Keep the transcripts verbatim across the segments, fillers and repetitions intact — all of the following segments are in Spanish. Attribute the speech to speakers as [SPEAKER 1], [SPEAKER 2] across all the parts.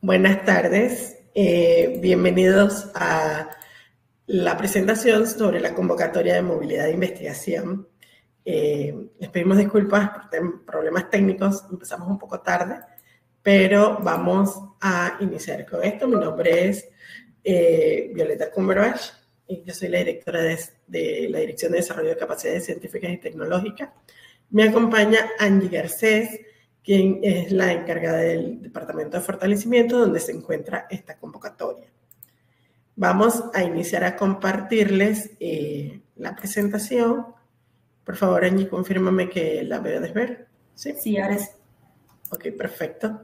[SPEAKER 1] Buenas tardes, eh, bienvenidos a la presentación sobre la convocatoria de movilidad de investigación. Eh, les pedimos disculpas por problemas técnicos, empezamos un poco tarde, pero vamos a iniciar con esto. Mi nombre es eh, Violeta Cumberbatch y yo soy la directora de, de la Dirección de Desarrollo de Capacidades Científicas y Tecnológicas. Me acompaña Angie Garcés, quien es la encargada del Departamento de Fortalecimiento, donde se encuentra esta convocatoria. Vamos a iniciar a compartirles eh, la presentación. Por favor, Angie, confírmame que la puedes ver. ¿Sí?
[SPEAKER 2] Sí, ahora sí.
[SPEAKER 1] Ok, perfecto.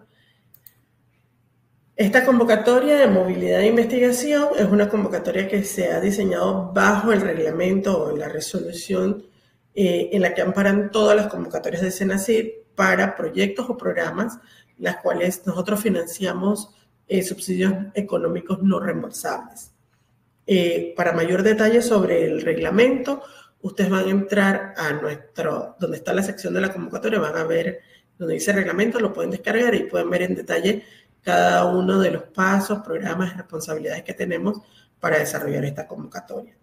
[SPEAKER 1] Esta convocatoria de movilidad de investigación es una convocatoria que se ha diseñado bajo el reglamento o la resolución eh, en la que amparan todas las convocatorias de Senacid para proyectos o programas, las cuales nosotros financiamos eh, subsidios económicos no reembolsables. Eh, para mayor detalle sobre el reglamento, ustedes van a entrar a nuestro, donde está la sección de la convocatoria, van a ver donde dice reglamento, lo pueden descargar y pueden ver en detalle cada uno de los pasos, programas y responsabilidades que tenemos para desarrollar esta convocatoria.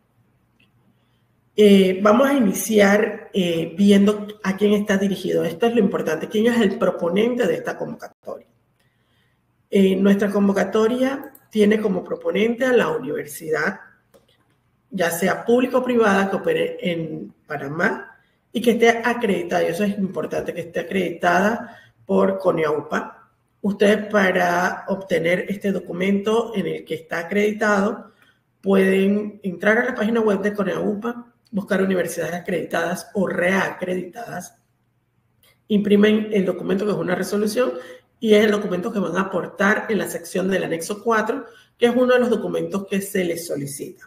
[SPEAKER 1] Eh, vamos a iniciar eh, viendo a quién está dirigido. Esto es lo importante. ¿Quién es el proponente de esta convocatoria? Eh, nuestra convocatoria tiene como proponente a la universidad, ya sea pública o privada, que opere en Panamá y que esté acreditada. Y eso es importante, que esté acreditada por CONEAUPA. Ustedes, para obtener este documento en el que está acreditado, pueden entrar a la página web de CONEAUPA, buscar universidades acreditadas o reacreditadas, imprimen el documento, que es una resolución, y es el documento que van a aportar en la sección del anexo cuatro, que es uno de los documentos que se les solicita.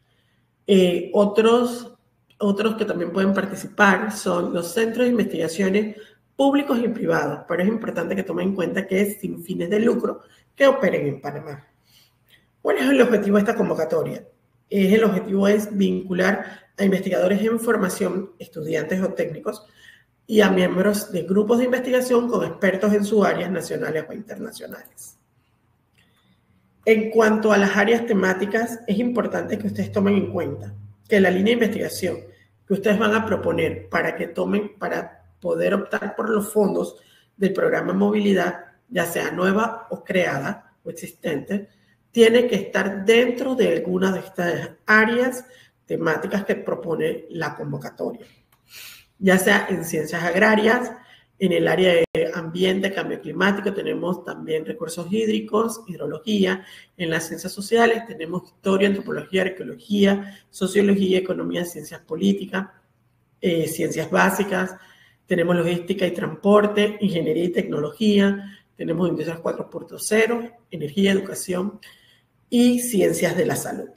[SPEAKER 1] Eh, otros, otros que también pueden participar son los centros de investigaciones públicos y privados, pero es importante que tomen en cuenta que es sin fines de lucro que operen en Panamá. ¿Cuál es el objetivo de esta convocatoria? Eh, el objetivo es vincular a investigadores en formación, estudiantes o técnicos, y a miembros de grupos de investigación con expertos en sus áreas nacionales o internacionales. En cuanto a las áreas temáticas, es importante que ustedes tomen en cuenta que la línea de investigación que ustedes van a proponer para que tomen, para poder optar por los fondos del programa Movilidad, ya sea nueva o creada o existente, tiene que estar dentro de alguna de estas áreas temáticas que propone la convocatoria, ya sea en ciencias agrarias, en el área de ambiente, cambio climático, tenemos también recursos hídricos, hidrología. En las ciencias sociales tenemos historia, antropología, arqueología, sociología, economía, ciencias políticas, eh, ciencias básicas. Tenemos logística y transporte, ingeniería y tecnología. Tenemos industrias cuatro punto cero, energía, educación y ciencias de la salud.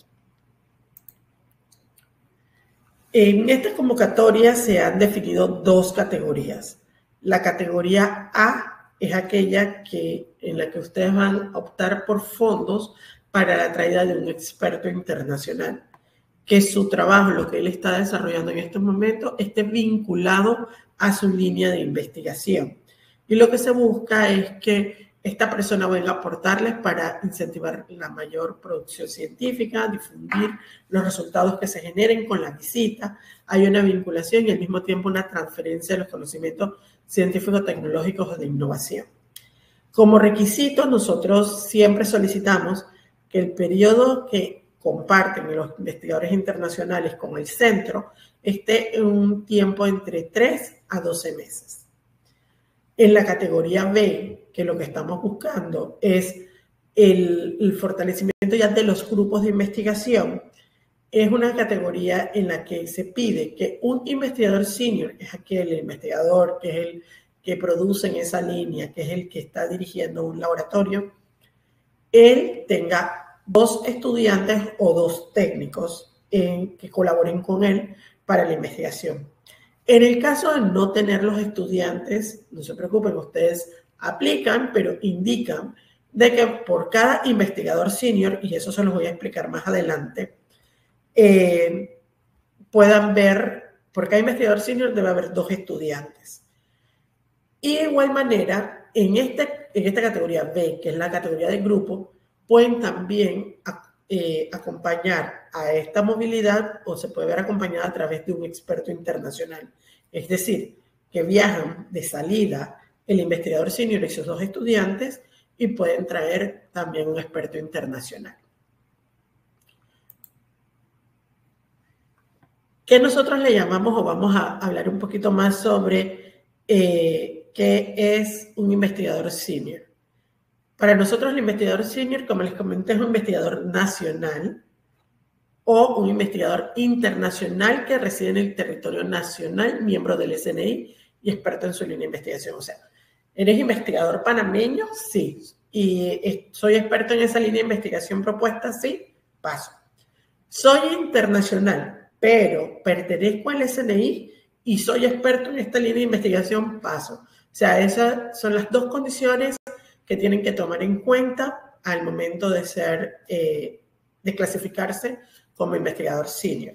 [SPEAKER 1] En esta convocatoria se han definido dos categorías. La categoría A es aquella que, en la que ustedes van a optar por fondos para la traída de un experto internacional, que su trabajo, lo que él está desarrollando en estos momentos, esté vinculado a su línea de investigación. Y lo que se busca es que esta persona venga a aportarles para incentivar la mayor producción científica, difundir los resultados que se generen con la visita. Hay una vinculación y al mismo tiempo una transferencia de los conocimientos científicos, tecnológicos o de innovación. Como requisito, nosotros siempre solicitamos que el periodo que comparten los investigadores internacionales con el centro esté en un tiempo entre tres a doce meses. En la categoría B, que lo que estamos buscando es el, el fortalecimiento ya de los grupos de investigación, es una categoría en la que se pide que un investigador senior, es aquel investigador que es el que produce en esa línea, que es el que está dirigiendo un laboratorio, él tenga dos estudiantes o dos técnicos eh, que colaboren con él para la investigación. En el caso de no tener los estudiantes, no se preocupen, ustedes aplican, pero indican de que por cada investigador senior, y eso se los voy a explicar más adelante, eh, puedan ver, por cada investigador senior debe haber dos estudiantes. Y de igual manera, en, este, en esta categoría B, que es la categoría de grupo, pueden también eh, acompañar a esta movilidad o se puede ver acompañada a través de un experto internacional. Es decir, que viajan de salida el investigador senior y sus dos estudiantes y pueden traer también un experto internacional. ¿Qué nosotros le llamamos, o vamos a hablar un poquito más sobre eh, qué es un investigador senior? Para nosotros el investigador senior, como les comenté, es un investigador nacional o un investigador internacional que reside en el territorio nacional, miembro del S N I y experto en su línea de investigación. O sea, ¿eres investigador panameño? Sí. ¿Y soy experto en esa línea de investigación propuesta? Sí. Paso. Soy internacional, pero pertenezco al S N I y soy experto en esta línea de investigación, paso. O sea, esas son las dos condiciones que tienen que tomar en cuenta al momento de ser, eh, de clasificarse como investigador senior.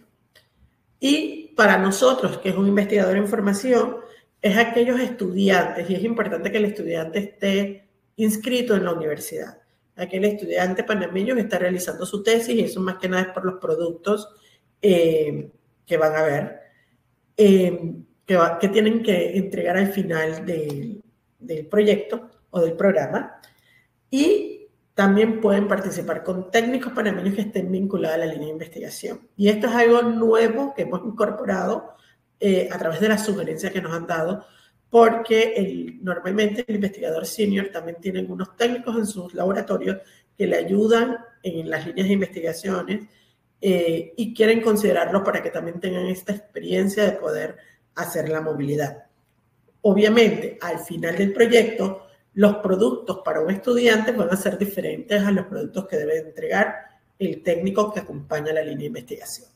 [SPEAKER 1] Y para nosotros, que es un investigador en formación, es aquellos estudiantes, y es importante que el estudiante esté inscrito en la universidad. Aquel estudiante panameño que está realizando su tesis, y eso más que nada es por los productos eh, que van a ver, eh, que, va, que tienen que entregar al final de, del proyecto o del programa. Y también pueden participar con técnicos panameños que estén vinculados a la línea de investigación. Y esto es algo nuevo que hemos incorporado eh, a través de las sugerencias que nos han dado, porque el, normalmente el investigador senior también tiene unos técnicos en sus laboratorios que le ayudan en las líneas de investigaciones eh, y quieren considerarlo para que también tengan esta experiencia de poder hacer la movilidad. Obviamente, al final del proyecto, los productos para un estudiante van a ser diferentes a los productos que debe entregar el técnico que acompaña la línea de investigación.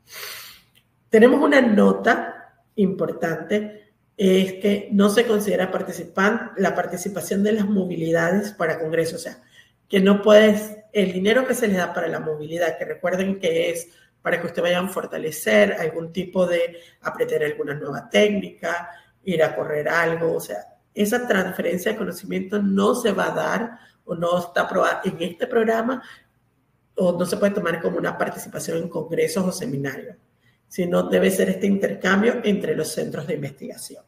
[SPEAKER 1] Tenemos una nota importante, es que no se considera participan, la participación de las movilidades para congresos, o sea, que no puedes, el dinero que se les da para la movilidad, que recuerden que es para que ustedes vayan a fortalecer algún tipo de, aprender alguna nueva técnica, ir a correr algo, o sea, esa transferencia de conocimiento no se va a dar o no está aprobada en este programa o no se puede tomar como una participación en congresos o seminarios, sino debe ser este intercambio entre los centros de investigación.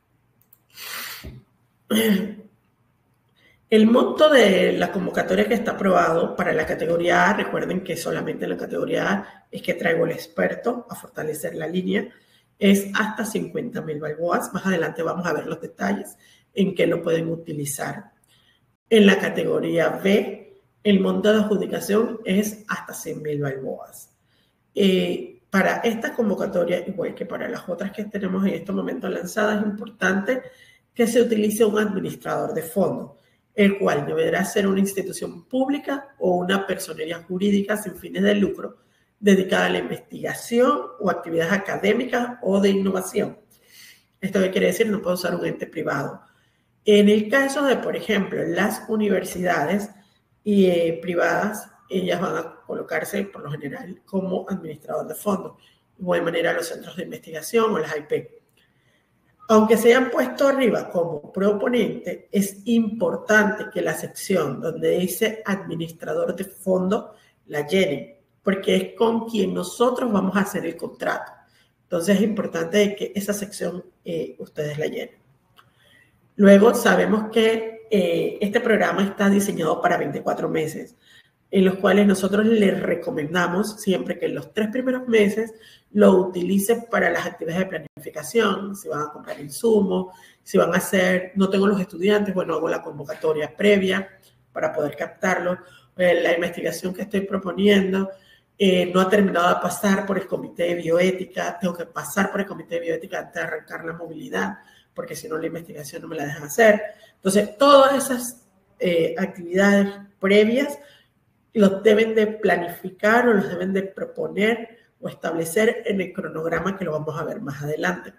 [SPEAKER 1] El monto de la convocatoria que está aprobado para la categoría A, recuerden que solamente en la categoría A es que traigo el experto a fortalecer la línea, es hasta cincuenta mil balboas. Más adelante vamos a ver los detalles en que lo pueden utilizar. En la categoría B, el monto de adjudicación es hasta cien mil balboas. Eh, para esta convocatoria, igual que para las otras que tenemos en estos momentos lanzadas, es importante que se utilice un administrador de fondos, el cual deberá ser una institución pública o una personería jurídica sin fines de lucro dedicada a la investigación o actividades académicas o de innovación. ¿Esto qué quiere decir? No puede usar un ente privado. En el caso de, por ejemplo, las universidades y, eh, privadas, ellas van a colocarse por lo general como administrador de fondos. De igual manera los centros de investigación o las I P. Aunque se hayan puesto arriba como proponente, es importante que la sección donde dice administrador de fondos la llenen, porque es con quien nosotros vamos a hacer el contrato. Entonces es importante que esa sección eh, ustedes la llenen. Luego sabemos que eh, este programa está diseñado para veinticuatro meses, en los cuales nosotros les recomendamos siempre que en los tres primeros meses lo utilicen para las actividades de planificación, si van a comprar insumos, si van a hacer, no tengo los estudiantes, bueno, hago la convocatoria previa para poder captarlo, eh, la investigación que estoy proponiendo, Eh, no ha terminado de pasar por el comité de bioética, tengo que pasar por el comité de bioética antes de arrancar la movilidad, porque si no la investigación no me la dejan hacer. Entonces, todas esas eh, actividades previas los deben de planificar o los deben de proponer o establecer en el cronograma que lo vamos a ver más adelante.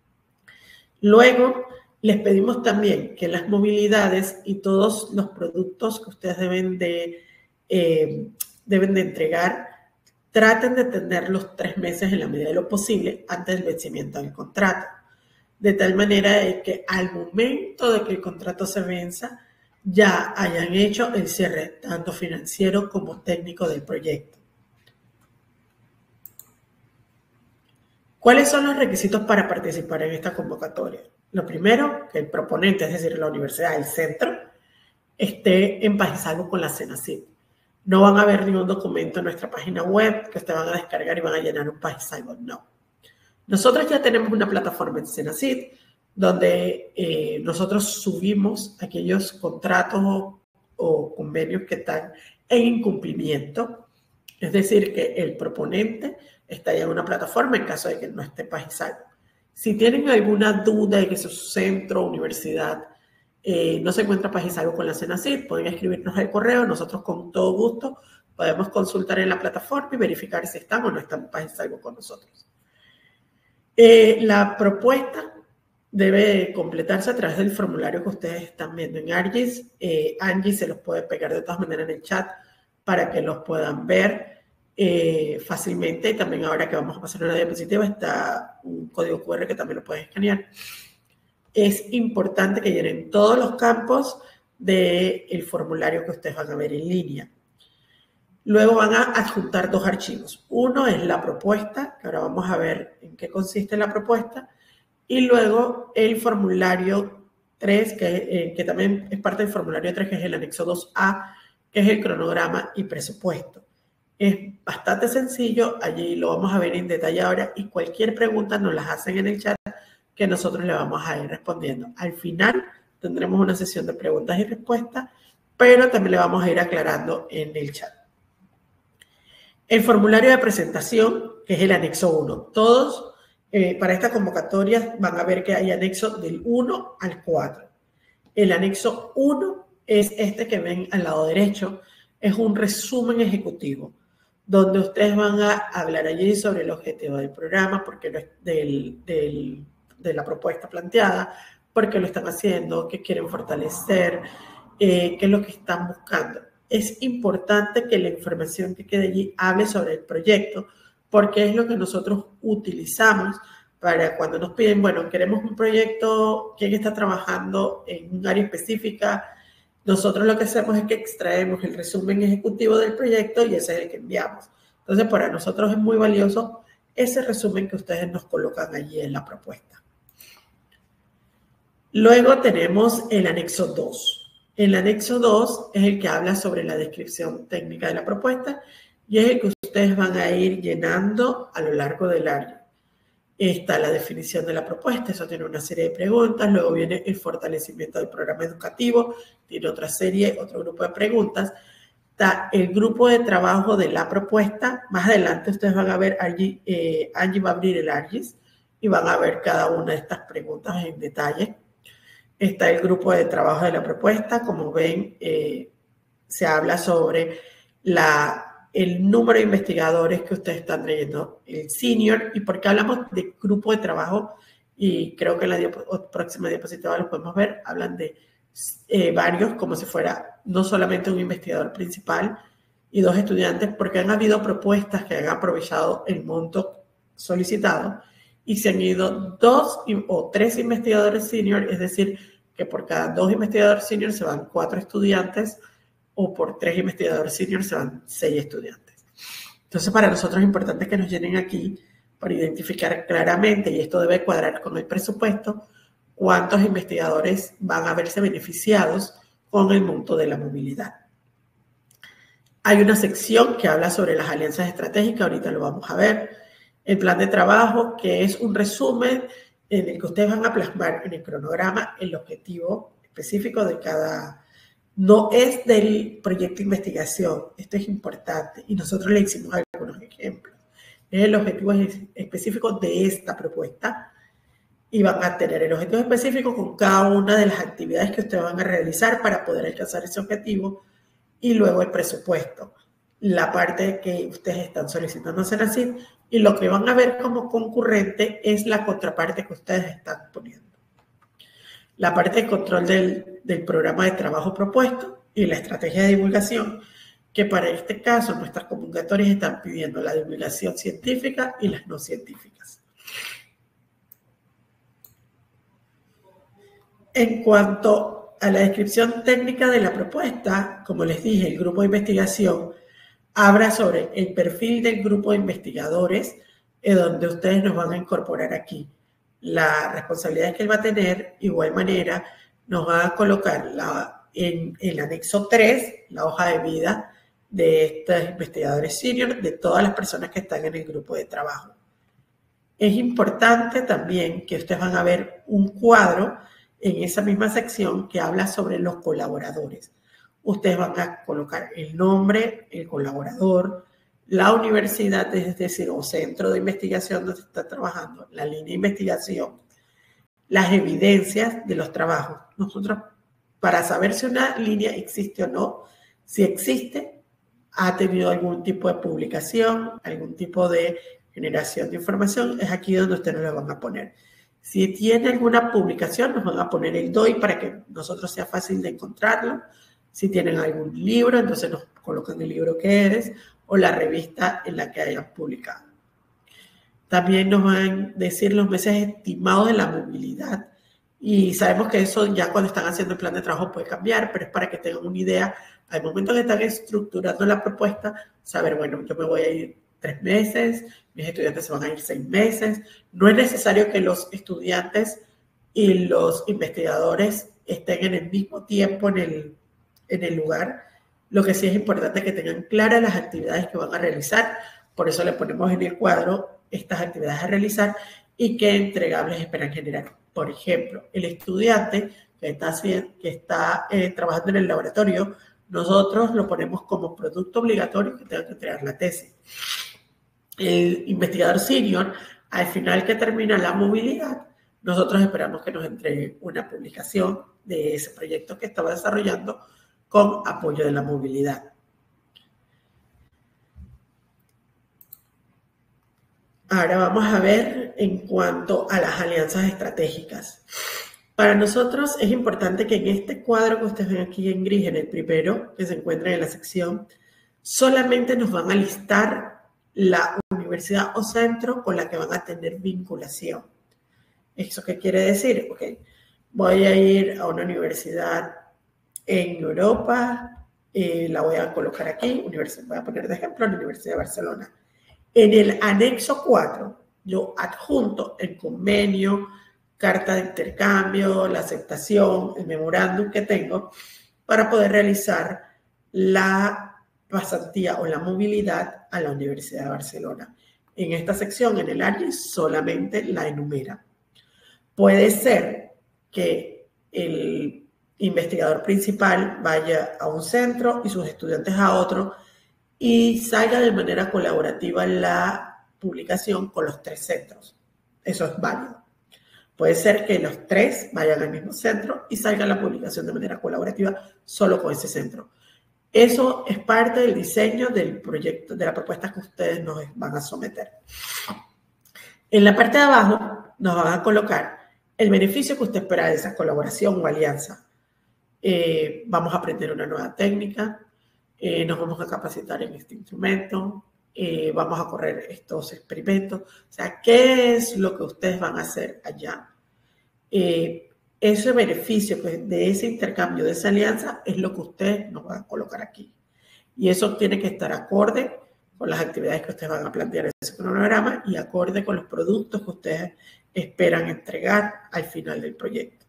[SPEAKER 1] Luego, les pedimos también que las movilidades y todos los productos que ustedes deben de, eh, deben de entregar traten de tener los tres meses en la medida de lo posible antes del vencimiento del contrato. de tal manera de que al momento de que el contrato se venza, ya hayan hecho el cierre tanto financiero como técnico del proyecto. ¿Cuáles son los requisitos para participar en esta convocatoria? Lo primero, que el proponente, es decir, la universidad, el centro, esté en paz y salvo con la CENACYT. No van a ver ningún documento en nuestra página web que ustedes van a descargar y van a llenar un paz y salvo, no. Nosotros ya tenemos una plataforma en CENACYT donde eh, nosotros subimos aquellos contratos o, o convenios que están en incumplimiento. Es decir, que el proponente está ya en una plataforma en caso de que no esté paz y salvo. Si tienen alguna duda de que su centro o universidad eh, no se encuentra paz y salvo con la CENACYT, pueden escribirnos al correo. Nosotros con todo gusto podemos consultar en la plataforma y verificar si están o no están paz y salvo con nosotros. Eh, la propuesta debe completarse a través del formulario que ustedes están viendo en ARGIS. Eh, Angie se los puede pegar de todas maneras en el chat para que los puedan ver eh, fácilmente. Y también ahora que vamos a pasar una diapositiva está un código cu erre que también lo pueden escanear. Es importante que llenen todos los campos del formulario que ustedes van a ver en línea. Luego van a adjuntar dos archivos. Uno es la propuesta, que ahora vamos a ver en qué consiste la propuesta, y luego el formulario tres, que, eh, que también es parte del formulario tres, que es el anexo dos A, que es el cronograma y presupuesto. Es bastante sencillo, allí lo vamos a ver en detalle ahora, y cualquier pregunta nos las hacen en el chat que nosotros le vamos a ir respondiendo. Al final tendremos una sesión de preguntas y respuestas, pero también le vamos a ir aclarando en el chat. El formulario de presentación, que es el anexo uno. Todos eh, para esta convocatoria van a ver que hay anexo del uno al cuatro. El anexo uno es este que ven al lado derecho. Es un resumen ejecutivo, donde ustedes van a hablar allí sobre el objetivo del programa, porque lo, del, del, de la propuesta planteada, por qué lo están haciendo, qué quieren fortalecer, eh, qué es lo que están buscando. Es importante que la información que quede allí hable sobre el proyecto, porque es lo que nosotros utilizamos para cuando nos piden, bueno, queremos un proyecto, ¿quién está trabajando en un área específica? Nosotros lo que hacemos es que extraemos el resumen ejecutivo del proyecto y ese es el que enviamos. Entonces, para nosotros es muy valioso ese resumen que ustedes nos colocan allí en la propuesta. Luego tenemos el anexo dos. El anexo dos es el que habla sobre la descripción técnica de la propuesta y es el que ustedes van a ir llenando a lo largo del año. Está la definición de la propuesta, eso tiene una serie de preguntas, luego viene el fortalecimiento del programa educativo, tiene otra serie, otro grupo de preguntas. Está el grupo de trabajo de la propuesta, más adelante ustedes van a ver, Angie, eh, Angie va a abrir el ARGIS y van a ver cada una de estas preguntas en detalle. Está el grupo de trabajo de la propuesta. Como ven, eh, se habla sobre la, el número de investigadores que ustedes están trayendo, el senior, y por qué hablamos de grupo de trabajo, y creo que en la diap- próxima diapositiva lo podemos ver, hablan de eh, varios, como si fuera no solamente un investigador principal y dos estudiantes, porque han habido propuestas que han aprovechado el monto solicitado y se han ido dos o tres investigadores senior, es decir, que por cada dos investigadores senior se van cuatro estudiantes o por tres investigadores senior se van seis estudiantes. Entonces, para nosotros es importante que nos llenen aquí para identificar claramente, y esto debe cuadrar con el presupuesto, cuántos investigadores van a verse beneficiados con el monto de la movilidad. Hay una sección que habla sobre las alianzas estratégicas, ahorita lo vamos a ver. El plan de trabajo, que es un resumen en el que ustedes van a plasmar en el cronograma el objetivo específico de cada... No es del proyecto de investigación, esto es importante, y nosotros le hicimos algunos ejemplos. Es el objetivo específico de esta propuesta, y van a tener el objetivo específico con cada una de las actividades que ustedes van a realizar para poder alcanzar ese objetivo, y luego el presupuesto, la parte que ustedes están solicitando a CENACYT, y lo que van a ver como concurrente es la contraparte que ustedes están poniendo. La parte de control del, del programa de trabajo propuesto y la estrategia de divulgación, que para este caso nuestras convocatorias están pidiendo la divulgación científica y las no científicas. En cuanto a la descripción técnica de la propuesta, como les dije, el grupo de investigación habla sobre el perfil del grupo de investigadores, en donde ustedes nos van a incorporar aquí. Las responsabilidades que él va a tener, igual manera, nos va a colocar la, en el anexo tres, la hoja de vida de estos investigadores senior, de todas las personas que están en el grupo de trabajo. Es importante también que ustedes van a ver un cuadro en esa misma sección que habla sobre los colaboradores. Ustedes van a colocar el nombre, el colaborador, la universidad, es decir, o centro de investigación donde está trabajando, la línea de investigación, las evidencias de los trabajos. Nosotros, para saber si una línea existe o no, si existe, ha tenido algún tipo de publicación, algún tipo de generación de información, es aquí donde ustedes lo van a poner. Si tiene alguna publicación, nos van a poner el D O I para que nosotros sea fácil de encontrarlo. Si tienen algún libro, entonces nos colocan el libro que es o la revista en la que hayan publicado. También nos van a decir los meses estimados de la movilidad. Y sabemos que eso ya cuando están haciendo el plan de trabajo puede cambiar, pero es para que tengan una idea. Al momento que están estructurando la propuesta, saber, bueno, yo me voy a ir tres meses, mis estudiantes se van a ir seis meses. No es necesario que los estudiantes y los investigadores estén en el mismo tiempo en el, en el lugar. Lo que sí es importante es que tengan claras las actividades que van a realizar. Por eso le ponemos en el cuadro estas actividades a realizar y qué entregables esperan generar. Por ejemplo, el estudiante que está, que está eh, trabajando en el laboratorio, nosotros lo ponemos como producto obligatorio que tenga que entregar la tesis. El investigador senior, al final que termina la movilidad, nosotros esperamos que nos entregue una publicación de ese proyecto que estaba desarrollando con apoyo de la movilidad. Ahora vamos a ver en cuanto a las alianzas estratégicas. Para nosotros es importante que en este cuadro que ustedes ven aquí en gris, en el primero, que se encuentra en la sección, solamente nos van a listar la universidad o centro con la que van a tener vinculación. ¿Eso qué quiere decir? Ok, voy a ir a una universidad en Europa, eh, la voy a colocar aquí, voy a poner de ejemplo la Universidad de Barcelona. En el anexo cuatro, yo adjunto el convenio, carta de intercambio, la aceptación, el memorándum que tengo para poder realizar la pasantía o la movilidad a la Universidad de Barcelona. En esta sección, en el A R G I, solamente la enumera. Puede ser que el investigador principal vaya a un centro y sus estudiantes a otro y salga de manera colaborativa la publicación con los tres centros. Eso es válido. Puede ser que los tres vayan al mismo centro y salga la publicación de manera colaborativa solo con ese centro. Eso es parte del diseño del proyecto, de la propuesta que ustedes nos van a someter. En la parte de abajo nos van a colocar el beneficio que usted espera de esa colaboración o alianza. Eh, vamos a aprender una nueva técnica, eh, nos vamos a capacitar en este instrumento, eh, vamos a correr estos experimentos. O sea, ¿qué es lo que ustedes van a hacer allá? Eh, ese beneficio pues, de ese intercambio, de esa alianza, es lo que ustedes nos van a colocar aquí. Y eso tiene que estar acorde con las actividades que ustedes van a plantear en ese cronograma y acorde con los productos que ustedes esperan entregar al final del proyecto.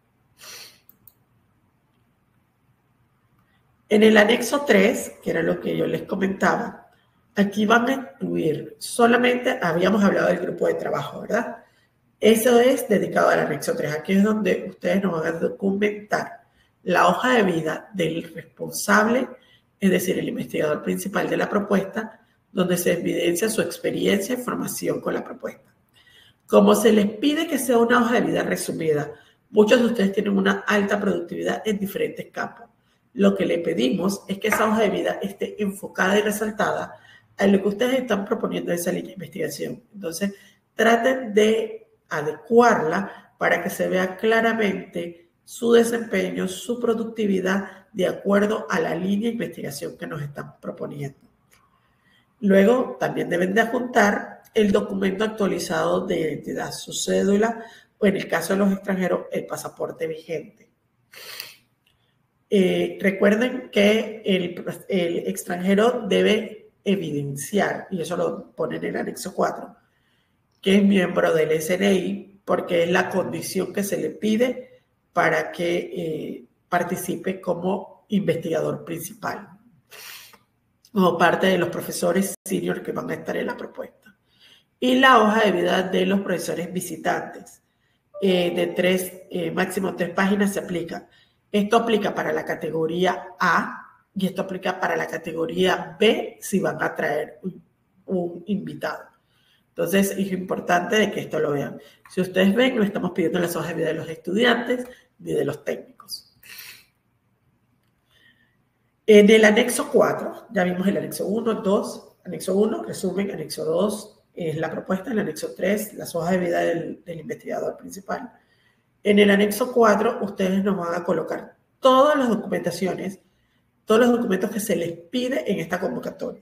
[SPEAKER 1] En el anexo tres, que era lo que yo les comentaba, aquí van a incluir, solamente habíamos hablado del grupo de trabajo, ¿verdad? Eso es dedicado al anexo tres. Aquí es donde ustedes nos van a documentar la hoja de vida del responsable, es decir, el investigador principal de la propuesta, donde se evidencia su experiencia y formación con la propuesta. Como se les pide que sea una hoja de vida resumida, muchos de ustedes tienen una alta productividad en diferentes campos. Lo que le pedimos es que esa hoja de vida esté enfocada y resaltada a lo que ustedes están proponiendo en esa línea de investigación. Entonces, traten de adecuarla para que se vea claramente su desempeño, su productividad de acuerdo a la línea de investigación que nos están proponiendo. Luego, también deben de adjuntar el documento actualizado de identidad, su cédula o en el caso de los extranjeros, el pasaporte vigente. Eh, recuerden que el, el extranjero debe evidenciar, y eso lo ponen en el anexo cuatro, que es miembro del S N I, porque es la condición que se le pide para que eh, participe como investigador principal o parte de los profesores senior que van a estar en la propuesta. Y la hoja de vida de los profesores visitantes, eh, de tres, eh, máximo tres páginas, se aplica. Esto aplica para la categoría A y esto aplica para la categoría B si van a traer un, un invitado. Entonces, es importante de que esto lo vean. Si ustedes ven, no estamos pidiendo las hojas de vida de los estudiantes ni de los técnicos. En el anexo cuatro, ya vimos el anexo uno, dos, anexo uno, resumen, anexo dos, es la propuesta, en el anexo tres, las hojas de vida del, del investigador principal. En el anexo cuatro, ustedes nos van a colocar todas las documentaciones, todos los documentos que se les pide en esta convocatoria.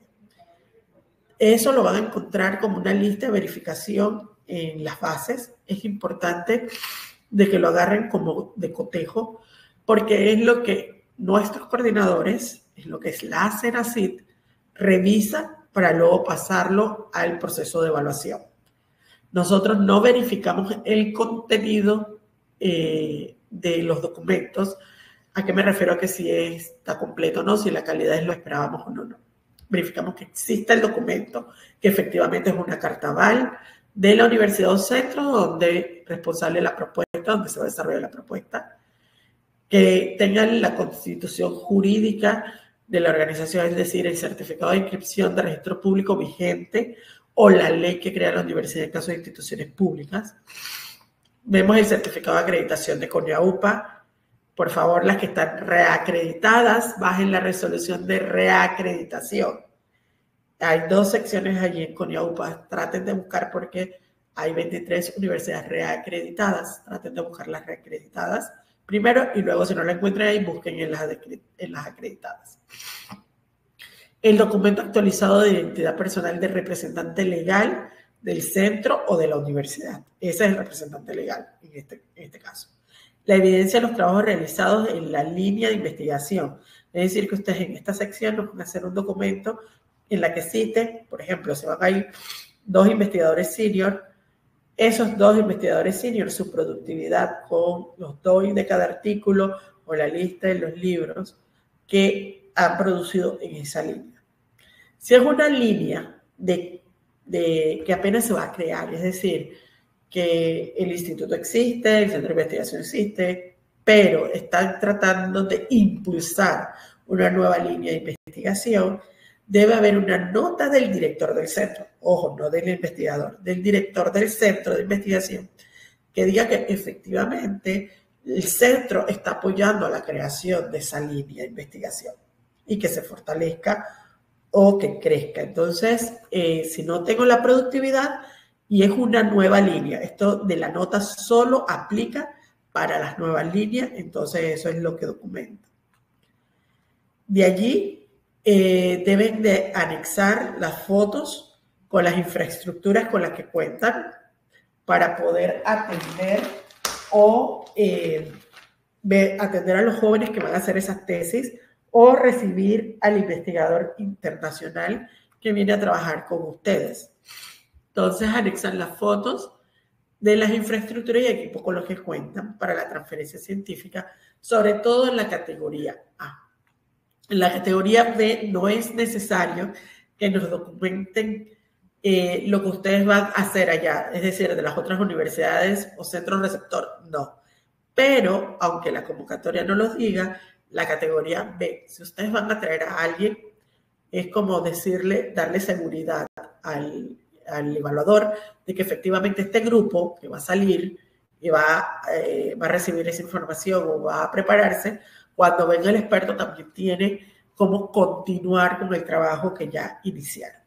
[SPEAKER 1] Eso lo van a encontrar como una lista de verificación en las bases. Es importante de que lo agarren como de cotejo, porque es lo que nuestros coordinadores, es lo que es la CENACYT, revisa para luego pasarlo al proceso de evaluación. Nosotros no verificamos el contenido eh, de los documentos. ¿A qué me refiero? A que si está completo o no, si la calidad es lo esperábamos o no, no. Verificamos que exista el documento, que efectivamente es una carta aval de la universidad o centro donde responsable de la propuesta, donde se va a desarrollar la propuesta, que tengan la constitución jurídica de la organización, es decir, el certificado de inscripción de registro público vigente o la ley que crea la universidad en caso de instituciones públicas. Vemos el certificado de acreditación de CONIAUPA. Por favor, las que están reacreditadas, bajen la resolución de reacreditación. Hay dos secciones allí en CONIAUPA. Traten de buscar porque hay veintitrés universidades reacreditadas. Traten de buscar las reacreditadas primero y luego, si no la encuentran ahí, busquen en las, en las acreditadas. El documento actualizado de identidad personal del representante legal del centro o de la universidad. Ese es el representante legal en este, en este caso. La evidencia de los trabajos realizados en la línea de investigación. Es decir, que ustedes en esta sección nos van a hacer un documento en la que citen, por ejemplo, se van a ir dos investigadores senior, esos dos investigadores senior, su productividad con los D O I de cada artículo o la lista de los libros que han producido en esa línea. Si es una línea de, de, que apenas se va a crear, es decir, que el instituto existe, el centro de investigación existe, pero están tratando de impulsar una nueva línea de investigación, debe haber una nota del director del centro, ojo, no del investigador, del director del centro de investigación, que diga que efectivamente el centro está apoyando la creación de esa línea de investigación y que se fortalezca o que crezca. Entonces, eh, si no tengo la productividad y es una nueva línea, esto de la nota solo aplica para las nuevas líneas, entonces eso es lo que documenta. De allí eh, deben de anexar las fotos con las infraestructuras con las que cuentan para poder atender o eh, ver, atender a los jóvenes que van a hacer esas tesis o recibir al investigador internacional que viene a trabajar con ustedes. Entonces anexan las fotos de las infraestructuras y equipos con los que cuentan para la transferencia científica, sobre todo en la categoría A. En la categoría B no es necesario que nos documenten eh, lo que ustedes van a hacer allá, es decir, de las otras universidades o centros receptor, no. Pero, aunque la convocatoria no los diga, la categoría B, si ustedes van a traer a alguien, es como decirle, darle seguridad al, al evaluador de que efectivamente este grupo que va a salir y va, eh, va a recibir esa información o va a prepararse, cuando venga el experto también tiene cómo continuar con el trabajo que ya iniciaron.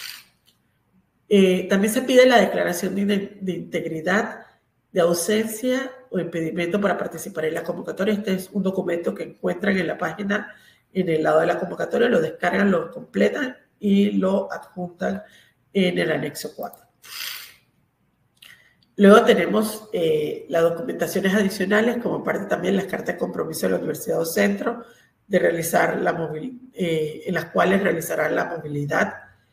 [SPEAKER 1] Eh, también se pide la declaración de, de integridad, de ausencia o impedimento para participar en la convocatoria. Este es un documento que encuentran en la página, en el lado de la convocatoria, lo descargan, lo completan y lo adjuntan en el anexo cuatro. Luego tenemos eh, las documentaciones adicionales, como parte también las cartas de compromiso de la universidad o centro, de realizar la eh, en las cuales realizarán la movilidad.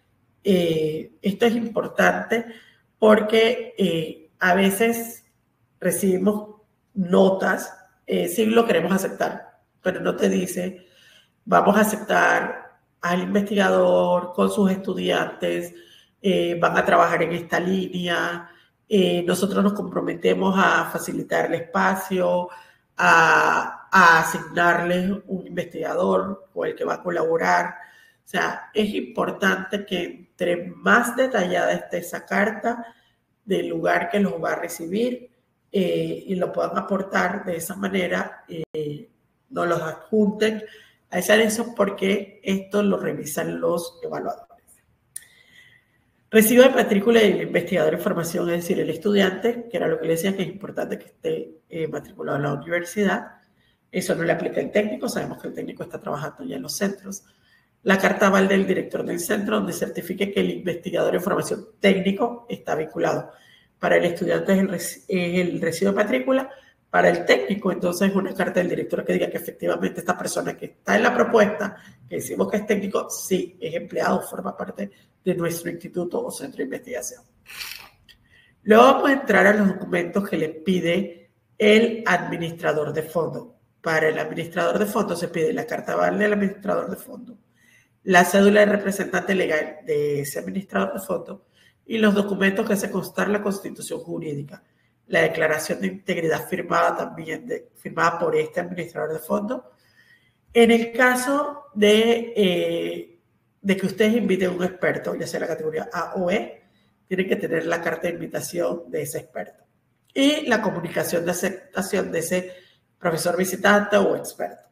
[SPEAKER 1] Eh, esto es importante porque eh, a veces recibimos notas, eh, sí lo queremos aceptar, pero no te dice, vamos a aceptar al investigador con sus estudiantes, eh, van a trabajar en esta línea, eh, nosotros nos comprometemos a facilitar el espacio, a, a asignarles un investigador con el que va a colaborar. O sea, es importante que entre más detallada esté esa carta del lugar que los va a recibir eh, y lo puedan aportar de esa manera, eh, no los adjunten a ese anexo porque esto lo revisan los evaluadores. Recibo de matrícula del investigador de formación, es decir, el estudiante, que era lo que le decía, que es importante que esté eh, matriculado en la universidad. Eso no le aplica al técnico, sabemos que el técnico está trabajando ya en los centros. La carta aval del director del centro, donde certifique que el investigador de formación técnico está vinculado. Para el estudiante es el, es el recibo de matrícula, para el técnico, entonces, es una carta del director que diga que efectivamente esta persona que está en la propuesta, que decimos que es técnico, sí, es empleado, forma parte de nuestro instituto o centro de investigación. Luego vamos a entrar a los documentos que le pide el administrador de fondo. Para el administrador de fondo se pide la carta aval del administrador de fondo, la cédula de representante legal de ese administrador de fondo y los documentos que hace constar la constitución jurídica. La declaración de integridad firmada también, de, firmada por este administrador de fondo. En el caso de, eh, de que ustedes inviten a un experto, ya sea la categoría A o E, tienen que tener la carta de invitación de ese experto. Y la comunicación de aceptación de ese profesor visitante o experto.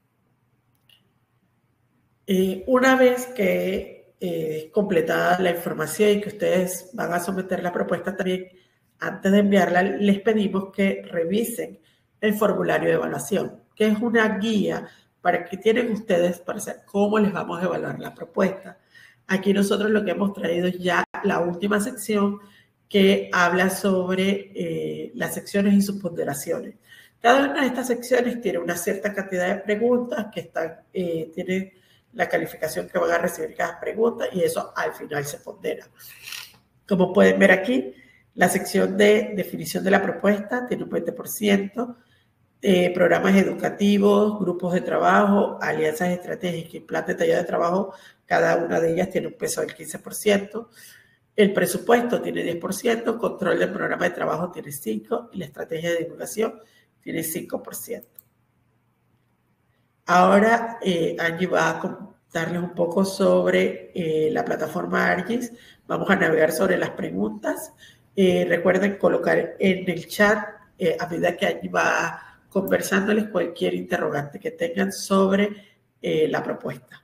[SPEAKER 1] Eh, una vez que eh, completada la información y que ustedes van a someter la propuesta también, antes de enviarla, les pedimos que revisen el formulario de evaluación, que es una guía para que tienen ustedes para saber cómo les vamos a evaluar la propuesta. Aquí nosotros lo que hemos traído es ya la última sección que habla sobre eh, las secciones y sus ponderaciones. Cada una de estas secciones tiene una cierta cantidad de preguntas que están, eh, tienen la calificación que van a recibir cada pregunta y eso al final se pondera. Como pueden ver aquí, la sección de definición de la propuesta tiene un veinte por ciento, eh, programas educativos, grupos de trabajo, alianzas estratégicas y plan detallado de trabajo, cada una de ellas tiene un peso del quince por ciento. El presupuesto tiene diez por ciento, control del programa de trabajo tiene cinco por ciento y la estrategia de divulgación tiene cinco por ciento. Ahora eh, Angie va a contarles un poco sobre eh, la plataforma ARGIS. Vamos a navegar sobre las preguntas. Eh, recuerden colocar en el chat, eh, a medida que Angie va conversándoles, cualquier interrogante que tengan sobre eh, la propuesta.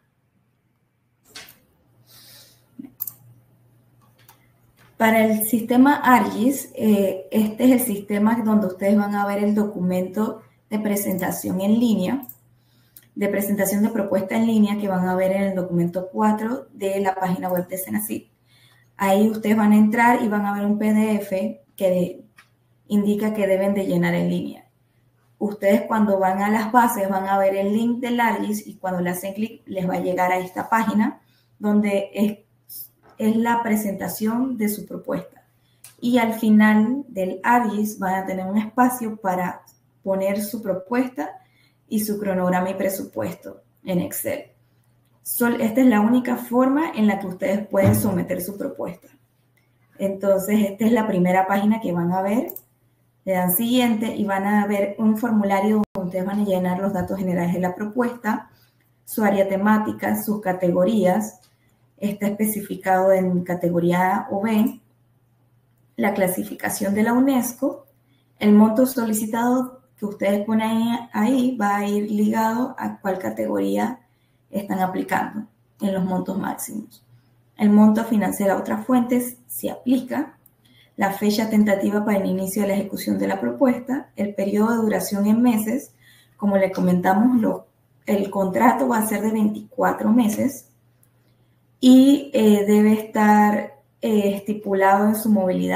[SPEAKER 2] Para el sistema ARGIS, eh, este es el sistema donde ustedes van a ver el documento de presentación en línea, de presentación de propuesta en línea que van a ver en el documento cuatro de la página web de Senacid. Ahí ustedes van a entrar y van a ver un P D F que de, indica que deben de llenar en línea. Ustedes cuando van a las bases van a ver el link del ARGIS y cuando le hacen clic les va a llegar a esta página donde es, es la presentación de su propuesta. Y al final del ARGIS van a tener un espacio para poner su propuesta y su cronograma y presupuesto en Excel. Esta es la única forma en la que ustedes pueden someter su propuesta. Entonces, esta es la primera página que van a ver. Le dan siguiente y van a ver un formulario donde ustedes van a llenar los datos generales de la propuesta, su área temática, sus categorías. Está especificado en categoría A o B, la clasificación de la UNESCO, el monto solicitado que ustedes ponen ahí va a ir ligado a cuál categoría están aplicando en los montos máximos. El monto financiero a otras fuentes se aplica, la fecha tentativa para el inicio de la ejecución de la propuesta, el periodo de duración en meses, como le comentamos, lo, el contrato va a ser de veinticuatro meses y eh, debe estar eh, estipulado en su movilidad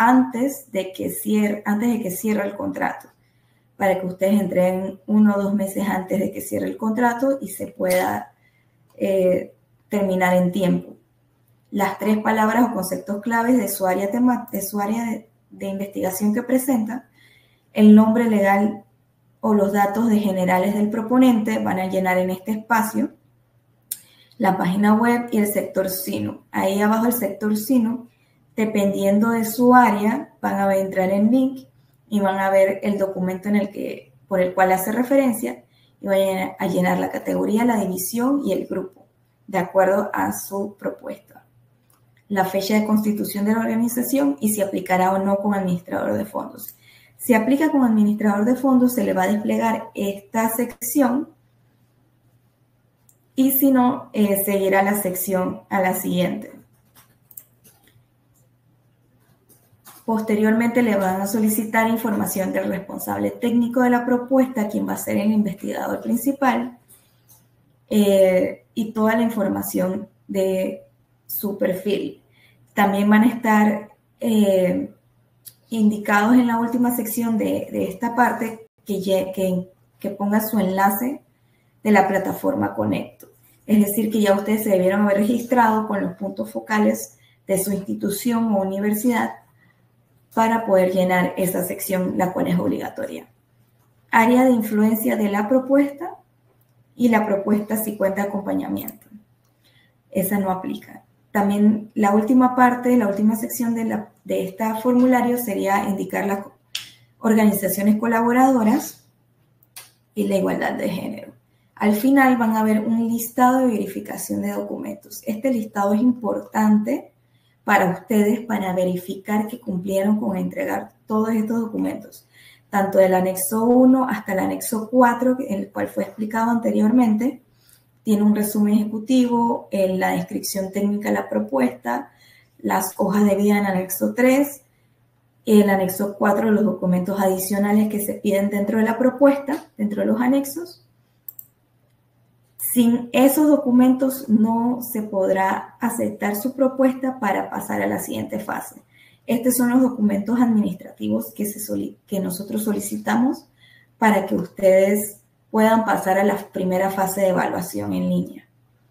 [SPEAKER 2] antes de que cierre, antes de que cierre el contrato, para que ustedes entreguen uno o dos meses antes de que cierre el contrato y se pueda eh, terminar en tiempo. Las tres palabras o conceptos claves de su área, tema, de, su área de, de investigación que presenta, el nombre legal o los datos de generales del proponente van a llenar en este espacio, la página web y el sector SINU. Ahí abajo el sector SINU, dependiendo de su área, van a entrar en link y van a ver el documento en el que, por el cual hace referencia y van a llenar la categoría, la división y el grupo, de acuerdo a su propuesta. La fecha de constitución de la organización y si aplicará o no con administrador de fondos. Si aplica con administrador de fondos, se le va a desplegar esta sección y si no, eh, seguirá la sección a la siguiente. Posteriormente le van a solicitar información del responsable técnico de la propuesta, quien va a ser el investigador principal, eh, y toda la información de su perfil. También van a estar eh, indicados en la última sección de, de esta parte que, que, que ponga su enlace de la plataforma Conecto. Es decir, que ya ustedes se debieron haber registrado con los puntos focales de su institución o universidad para poder llenar esa sección, la cual es obligatoria. Área de influencia de la propuesta y la propuesta si cuenta acompañamiento. Esa no aplica. También la última parte, la última sección de, la, de este formulario sería indicar las organizaciones colaboradoras y la igualdad de género. Al final van a ver un listado de verificación de documentos. Este listado es importante para ustedes para verificar que cumplieron con entregar todos estos documentos, tanto del anexo uno hasta el anexo cuatro, el cual fue explicado anteriormente. Tiene un resumen ejecutivo, en la descripción técnica de la propuesta, las hojas de vida en anexo tres, el anexo cuatro, los documentos adicionales que se piden dentro de la propuesta, dentro de los anexos. Sin esos documentos no se podrá aceptar su propuesta para pasar a la siguiente fase. Estos son los documentos administrativos que, se que nosotros solicitamos para que ustedes puedan pasar a la primera fase de evaluación en línea.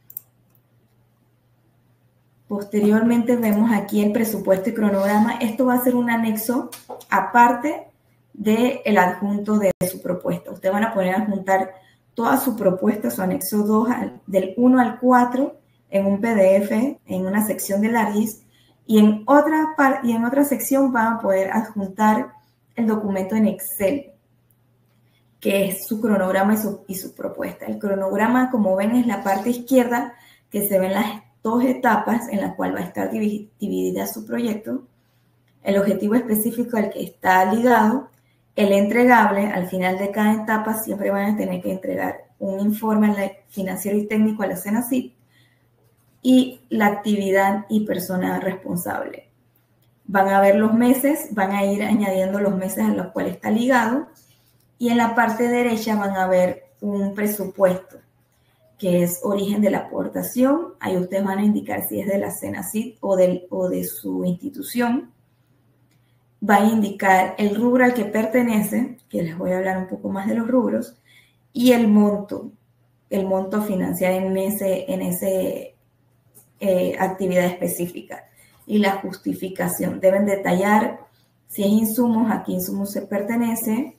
[SPEAKER 2] Posteriormente vemos aquí el presupuesto y cronograma. Esto va a ser un anexo aparte del adjunto de su propuesta. Ustedes van a poder adjuntar toda su propuesta, su anexo dos, del uno al cuatro, en un P D F, en una sección del ARGIS, y en otra, y en otra sección van a poder adjuntar el documento en Excel, que es su cronograma y su, y su propuesta. El cronograma, como ven, es la parte izquierda, que se ven las dos etapas en las cuales va a estar dividida su proyecto, el objetivo específico al que está ligado, el entregable. Al final de cada etapa siempre van a tener que entregar un informe financiero y técnico a la CENACIT y la actividad y persona responsable. Van a ver los meses, van a ir añadiendo los meses a los cuales está ligado y en la parte derecha van a ver un presupuesto que es origen de la aportación. Ahí ustedes van a indicar si es de la CENACIT o, del, o de su institución. Van a indicar el rubro al que pertenece, que les voy a hablar un poco más de los rubros, y el monto, el monto a financiar en ese, en ese eh, actividad específica. Y la justificación. Deben detallar si es insumos, a qué insumos se pertenece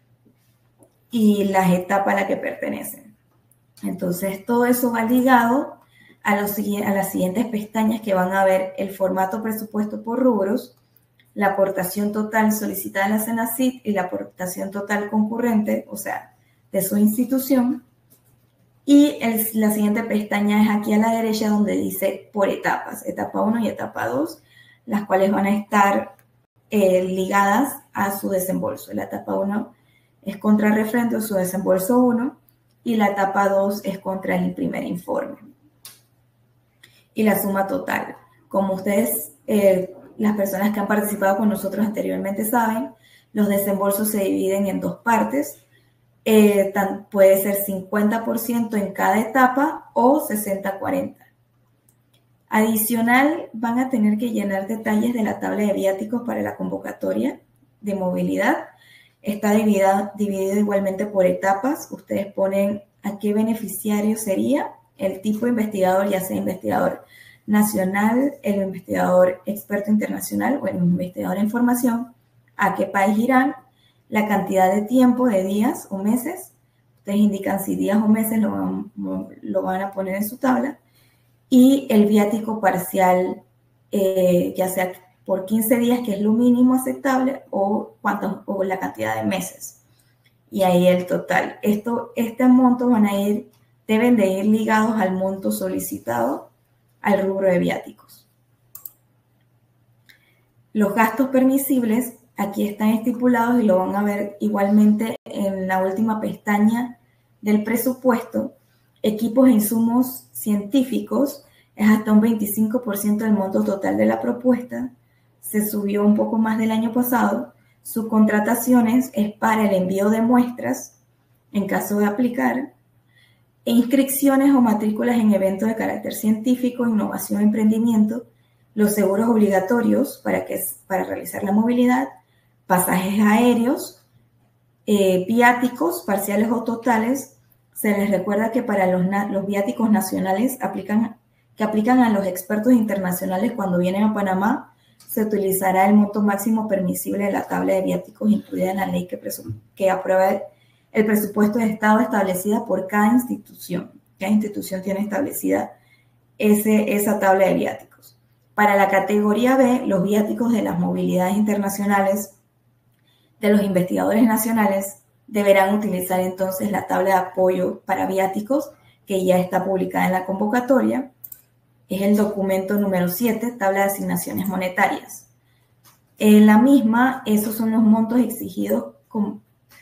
[SPEAKER 2] y las etapas a las que pertenecen. Entonces, todo eso va ligado a, los, a las siguientes pestañas que van a ver el formato presupuesto por rubros, la aportación total solicitada en la CENACIT y la aportación total concurrente, o sea, de su institución. Y el, la siguiente pestaña es aquí a la derecha donde dice por etapas, etapa uno y etapa dos, las cuales van a estar eh, ligadas a su desembolso. La etapa uno es contra el refrendo, su desembolso uno, y la etapa dos es contra el primer informe. Y la suma total. Como ustedes, eh, las personas que han participado con nosotros anteriormente saben, los desembolsos se dividen en dos partes. Eh, tan, puede ser cincuenta por ciento en cada etapa o sesenta cuarenta. Adicional, van a tener que llenar detalles de la tabla de viáticos para la convocatoria de movilidad. Está dividida, dividido igualmente por etapas. Ustedes ponen a qué beneficiario sería, el tipo de investigador, ya sea investigador nacional, el investigador experto internacional o el investigador en formación, a qué país irán, la cantidad de tiempo, de días o meses. Ustedes indican si días o meses lo van, lo van a poner en su tabla. Y el viático parcial, eh, ya sea por quince días, que es lo mínimo aceptable, o, cuántos, o la cantidad de meses. Y ahí el total. Esto, este monto van a ir, deben de ir ligados al monto solicitado al rubro de viáticos. Los gastos permisibles aquí están estipulados y lo van a ver igualmente en la última pestaña del presupuesto. Equipos e insumos científicos es hasta un veinticinco por ciento del monto total de la propuesta. Se subió un poco más del año pasado. Subcontrataciones es para el envío de muestras en caso de aplicar. E inscripciones o matrículas en eventos de carácter científico, innovación e emprendimiento. Los seguros obligatorios para, que, para realizar la movilidad. Pasajes aéreos, eh, viáticos parciales o totales. Se les recuerda que para los, los viáticos nacionales aplican, que aplican a los expertos internacionales cuando vienen a Panamá, se utilizará el monto máximo permisible de la tabla de viáticos incluida en la ley que, que aprueba el presupuesto de Estado establecida por cada institución. Cada institución tiene establecida ese, esa tabla de viáticos. Para la categoría B, los viáticos de las movilidades internacionales de los investigadores nacionales deberán utilizar entonces la tabla de apoyo para viáticos que ya está publicada en la convocatoria. Es el documento número siete, tabla de asignaciones monetarias. En la misma, esos son los montos exigidos como,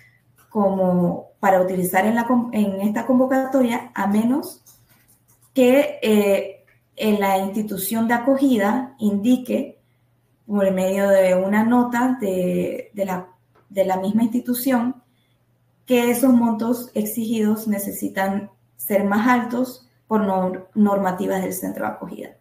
[SPEAKER 2] como para utilizar en, la, en esta convocatoria, a menos que eh, en la institución de acogida indique por medio de una nota de, de, la, de la misma institución que esos montos exigidos necesitan ser más altos por normativas del centro de acogida.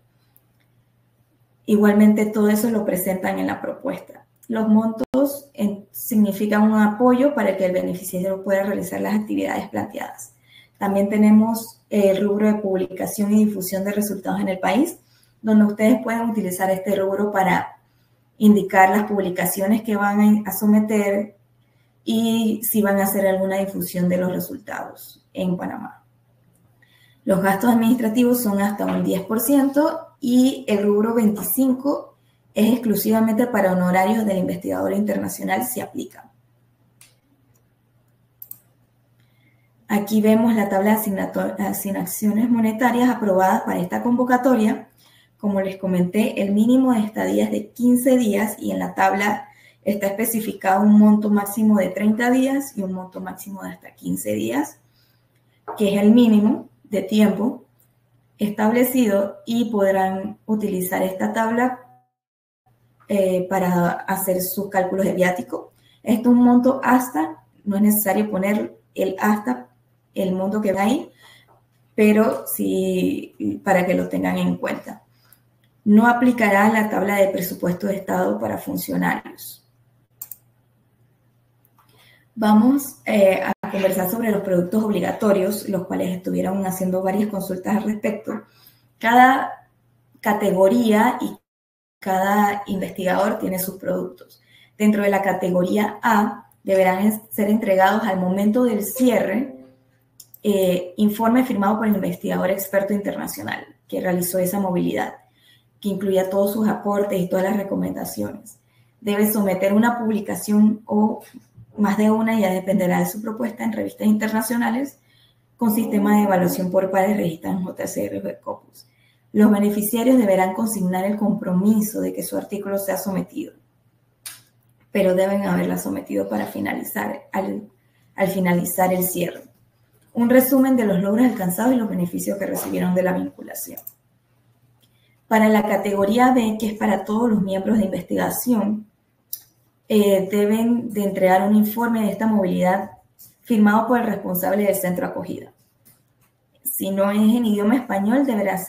[SPEAKER 2] Igualmente, todo eso lo presentan en la propuesta. Los montos en, significan un apoyo para que el beneficiario pueda realizar las actividades planteadas. También tenemos el rubro de publicación y difusión de resultados en el país, donde ustedes pueden utilizar este rubro para indicar las publicaciones que van a someter y si van a hacer alguna difusión de los resultados en Panamá. Los gastos administrativos son hasta un diez por ciento y el rubro veinticinco por ciento es exclusivamente para honorarios del investigador internacional si aplica. Aquí vemos la tabla de asignaciones monetarias aprobadas para esta convocatoria. Como les comenté, el mínimo de estadía es de quince días y en la tabla está especificado un monto máximo de treinta días y un monto máximo de hasta quince días, que es el mínimo de tiempo establecido y podrán utilizar esta tabla eh, para hacer sus cálculos de viático. Esto es un monto hasta, no es necesario poner el hasta, el monto que va ahí, pero sí para que lo tengan en cuenta. No aplicará la tabla de presupuesto de Estado para funcionarios. Vamos eh, a conversar sobre los productos obligatorios, los cuales estuvieron haciendo varias consultas al respecto. Cada categoría y cada investigador tiene sus productos. Dentro de la categoría A, deberán ser entregados al momento del cierre eh, informe firmado por el investigador experto internacional que realizó esa movilidad, que incluía todos sus aportes y todas las recomendaciones. Debe someter una publicación o más de una, ya dependerá de su propuesta, en revistas internacionales con sistema de evaluación por pares registrados en J C R o Scopus. Los beneficiarios deberán consignar el compromiso de que su artículo sea sometido, pero deben haberla sometido para finalizar, al, al finalizar el cierre. Un resumen de los logros alcanzados y los beneficios que recibieron de la vinculación. Para la categoría B, que es para todos los miembros de investigación, eh, deben de entregar un informe de esta movilidad firmado por el responsable del centro de acogida. Si no es en idioma español, deberá ser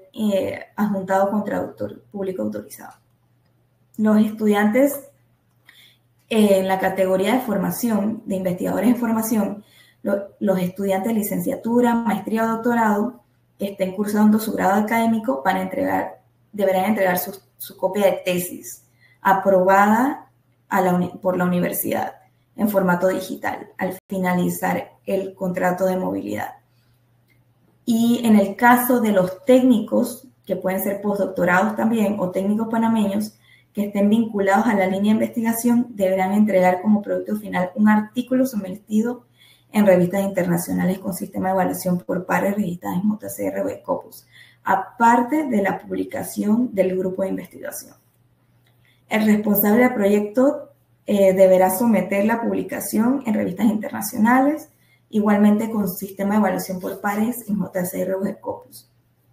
[SPEAKER 2] eh, adjuntado con traductor público autorizado. Los estudiantes eh, en la categoría de formación, de investigadores en formación, lo, los estudiantes de licenciatura, maestría o doctorado que estén cursando su grado académico van a entregar, deberán entregar su, su copia de tesis aprobada a la, por la universidad en formato digital al finalizar el contrato de movilidad. Y en el caso de los técnicos, que pueden ser postdoctorados también, o técnicos panameños, que estén vinculados a la línea de investigación, deberán entregar como producto final un artículo sometido en revistas internacionales con sistema de evaluación por pares registradas en J C R o Scopus, aparte de la publicación del grupo de investigación. El responsable del proyecto eh, deberá someter la publicación en revistas internacionales, igualmente con sistema de evaluación por pares en J C R o Scopus.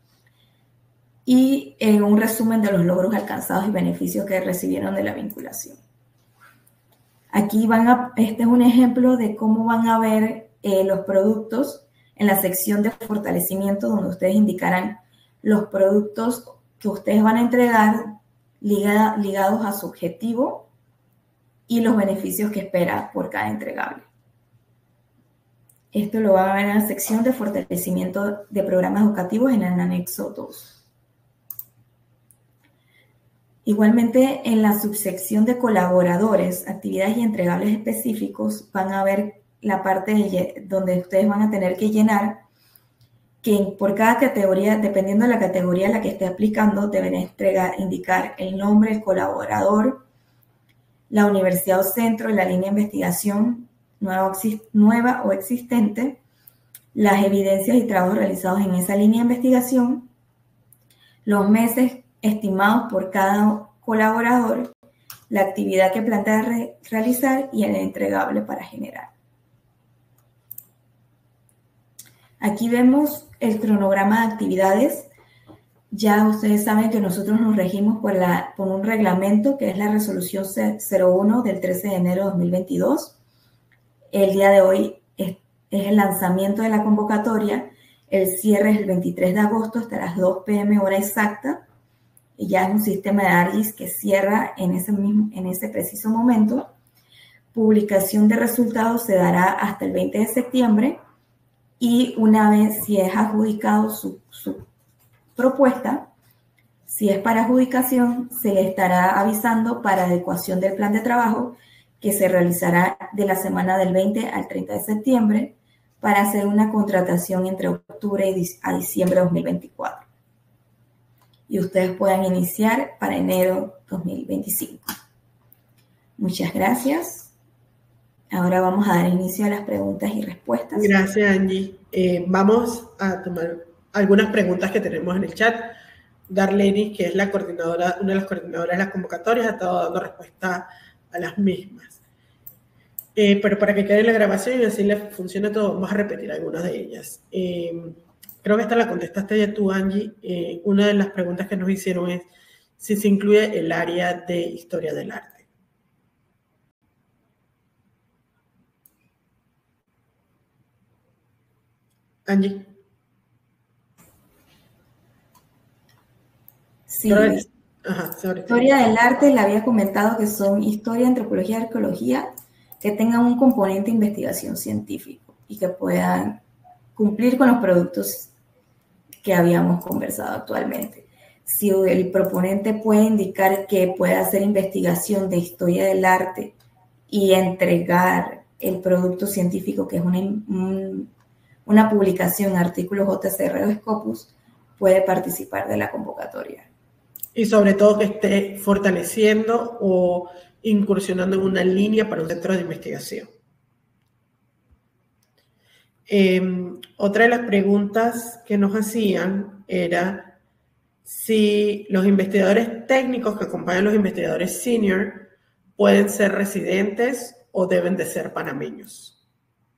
[SPEAKER 2] Y en un resumen de los logros alcanzados y beneficios que recibieron de la vinculación. Aquí van a, este es un ejemplo de cómo van a ver eh, los productos en la sección de fortalecimiento, donde ustedes indicarán los productos que ustedes van a entregar ligada, ligados a su objetivo y los beneficios que espera por cada entregable. Esto lo van a ver en la sección de fortalecimiento de programas educativos en el anexo dos. Igualmente, en la subsección de colaboradores, actividades y entregables específicos, van a ver la parte de, donde ustedes van a tener que llenar que por cada categoría, dependiendo de la categoría a la que esté aplicando, deben entregar, indicar el nombre del colaborador, la universidad o centro, la línea de investigación nueva, nueva o existente, las evidencias y trabajos realizados en esa línea de investigación, los meses estimados por cada colaborador, la actividad que plantea re realizar y el entregable para generar. Aquí vemos el cronograma de actividades. Ya ustedes saben que nosotros nos regimos por, la, por un reglamento que es la resolución cero uno del trece de enero de dos mil veintidós. El día de hoy es, es el lanzamiento de la convocatoria. El cierre es el veintitrés de agosto hasta las dos pe eme hora exacta. Y ya es un sistema de ARGIS que cierra en ese, mismo, en ese preciso momento. Publicación de resultados se dará hasta el veinte de septiembre y una vez si es adjudicado su, su propuesta, si es para adjudicación, se le estará avisando para adecuación del plan de trabajo que se realizará de la semana del veinte al treinta de septiembre para hacer una contratación entre octubre y a diciembre de dos mil veinticuatro. Y ustedes puedan iniciar para enero dos mil veinticinco. Muchas gracias. Ahora vamos a dar inicio a las preguntas y respuestas.
[SPEAKER 1] Gracias, Angie. Eh, vamos a tomar algunas preguntas que tenemos en el chat. Darlene, que es la coordinadora, una de las coordinadoras de las convocatorias, ha estado dando respuesta a las mismas. Eh, pero para que quede en la grabación y así le funcione todo, vamos a repetir algunas de ellas. Eh, Creo que esta la contestaste ya tú, Angie. Eh, una de las preguntas que nos hicieron es si se incluye el área de historia del arte. Angie.
[SPEAKER 2] Sí.
[SPEAKER 1] Ajá, sobre
[SPEAKER 2] historia del arte, le había comentado que son historia, antropología y arqueología que tengan un componente de investigación científico y que puedan cumplir con los productos que habíamos conversado actualmente. Si el proponente puede indicar que puede hacer investigación de historia del arte y entregar el producto científico, que es una, un, una publicación, artículo J C R o Scopus, puede participar de la convocatoria.
[SPEAKER 1] Y sobre todo que esté fortaleciendo o incursionando en una línea para un centro de investigación. Eh, otra de las preguntas que nos hacían era si los investigadores técnicos que acompañan a los investigadores senior pueden ser residentes o deben de ser panameños.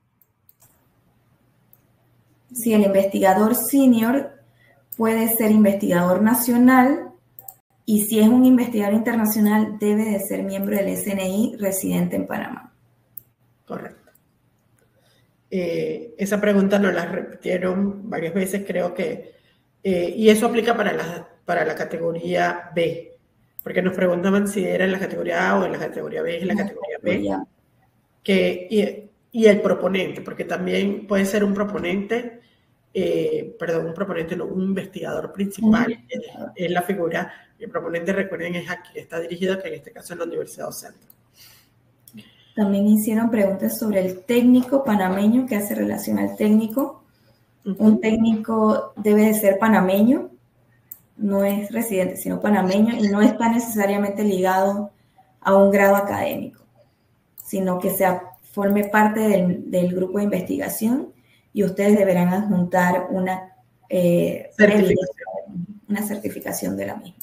[SPEAKER 2] Si el investigador senior puede ser investigador nacional y si es un investigador internacional debe de ser miembro del S N I residente en Panamá.
[SPEAKER 1] Correcto. Eh, esa pregunta nos la repitieron varias veces, creo que Eh, y eso aplica para la, para la categoría B, porque nos preguntaban si era en la categoría A o en la categoría B, es en la categoría B. Que, y, y el proponente, porque también puede ser un proponente, eh, perdón, un proponente, no, un investigador principal, es, es la figura, el proponente, recuerden, es aquí, está dirigido, que en este caso es la Universidad o Centro.
[SPEAKER 2] También hicieron preguntas sobre el técnico panameño, que hace relación al técnico. Uh-huh. Un técnico debe de ser panameño, no es residente, sino panameño, y no está necesariamente ligado a un grado académico, sino que sea, forme parte del, del grupo de investigación, y ustedes deberán adjuntar una, eh, certificación. una certificación de la misma.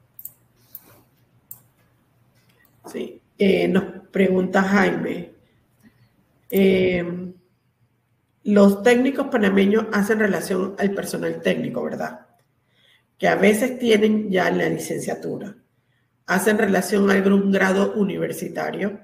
[SPEAKER 1] Sí, eh, nos pregunta Jaime, eh, los técnicos panameños hacen relación al personal técnico, ¿verdad? Que a veces tienen ya la licenciatura. ¿Hacen relación a algún grado universitario?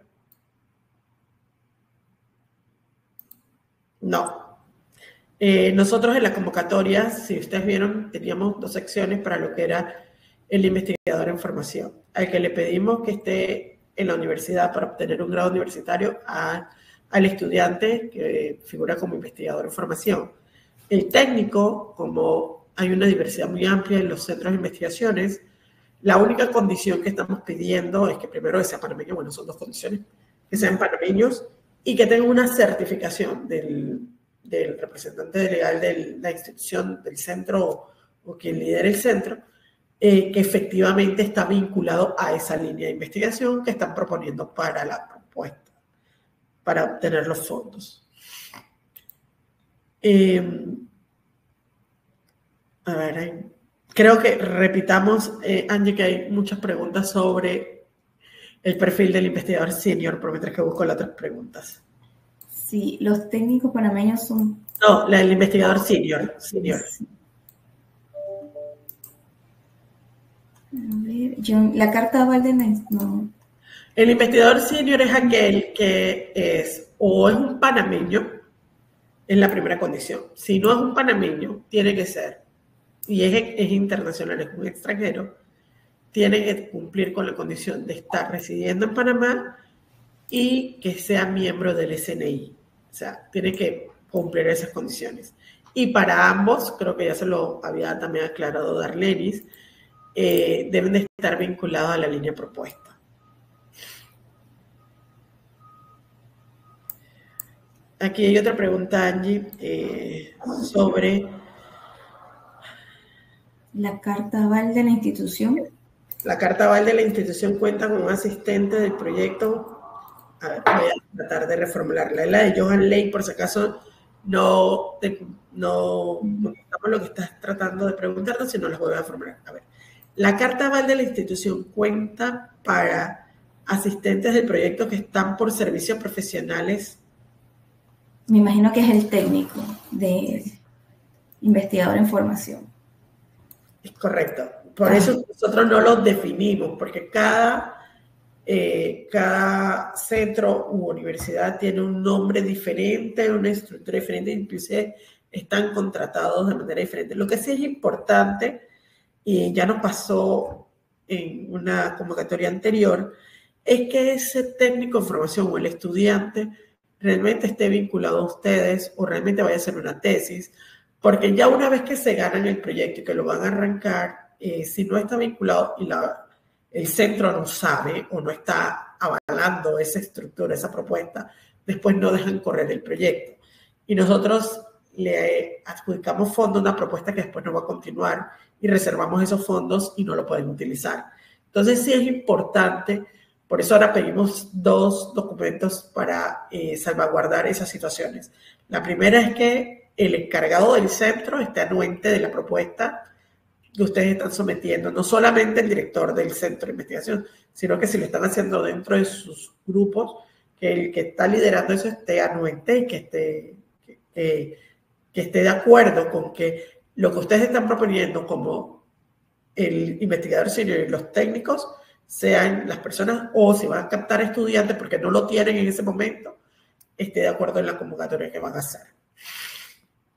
[SPEAKER 1] No. Eh, nosotros en la convocatoria, si ustedes vieron, teníamos dos secciones para lo que era el investigador en formación, al que le pedimos que esté en la universidad para obtener un grado universitario, a, al estudiante que figura como investigador en formación. El técnico, como hay una diversidad muy amplia en los centros de investigaciones, la única condición que estamos pidiendo es que primero sea panameño, bueno, son dos condiciones, que sean panameños y que tengan una certificación del, del representante legal de la institución, del centro o, o quien lidere el centro, eh, que efectivamente está vinculado a esa línea de investigación que están proponiendo para la propuesta, para obtener los fondos. Eh, a ver, hay, creo que repitamos, eh, Angie, que hay muchas preguntas sobre el perfil del investigador senior, por mientras que busco las otras preguntas.
[SPEAKER 2] Sí, los técnicos panameños son...
[SPEAKER 1] No, la del investigador senior. senior.
[SPEAKER 2] Sí. A ver, yo, la carta aval de no.
[SPEAKER 1] El investigador senior es aquel que es o es un panameño, es la primera condición. Si no es un panameño, tiene que ser, y es, es internacional, es un extranjero, tiene que cumplir con la condición de estar residiendo en Panamá y que sea miembro del S N I. O sea, tiene que cumplir esas condiciones. Y para ambos, creo que ya se lo había también aclarado Darlenis, eh, deben de estar vinculados a la línea propuesta. Aquí hay otra pregunta, Angie, eh, sobre...
[SPEAKER 2] La carta aval de la institución.
[SPEAKER 1] La carta aval de la institución cuenta con un asistente del proyecto. A ver, voy a tratar de reformularla. La de Johan Ley, por si acaso no, te, no, no estamos lo que estás tratando de preguntarnos, sino las voy a formular. A ver, la carta aval de la institución cuenta para asistentes del proyecto que están por servicios profesionales.
[SPEAKER 2] Me imagino que es el técnico de investigador en formación.
[SPEAKER 1] Es correcto. Por ah. eso nosotros no los definimos, porque cada, eh, cada centro u universidad tiene un nombre diferente, una estructura diferente, inclusive están contratados de manera diferente. Lo que sí es importante, y ya nos pasó en una convocatoria anterior, es que ese técnico en formación o el estudiante realmente esté vinculado a ustedes o realmente vaya a hacer una tesis, porque ya una vez que se ganan el proyecto y que lo van a arrancar, eh, si no está vinculado y la, el centro no sabe o no está avalando esa estructura, esa propuesta, después no dejan correr el proyecto. Y nosotros le adjudicamos fondos a una propuesta que después no va a continuar y reservamos esos fondos y no lo pueden utilizar. Entonces sí es importante, por eso ahora pedimos dos documentos para eh, salvaguardar esas situaciones. La primera es que el encargado del centro esté anuente de la propuesta que ustedes están sometiendo, no solamente el director del centro de investigación, sino que si lo están haciendo dentro de sus grupos, que el que está liderando eso esté anuente y que esté, que, que, que esté de acuerdo con que lo que ustedes están proponiendo como el investigador senior y los técnicos sean las personas, o si van a captar estudiantes porque no lo tienen en ese momento, esté de acuerdo en la convocatoria que van a hacer.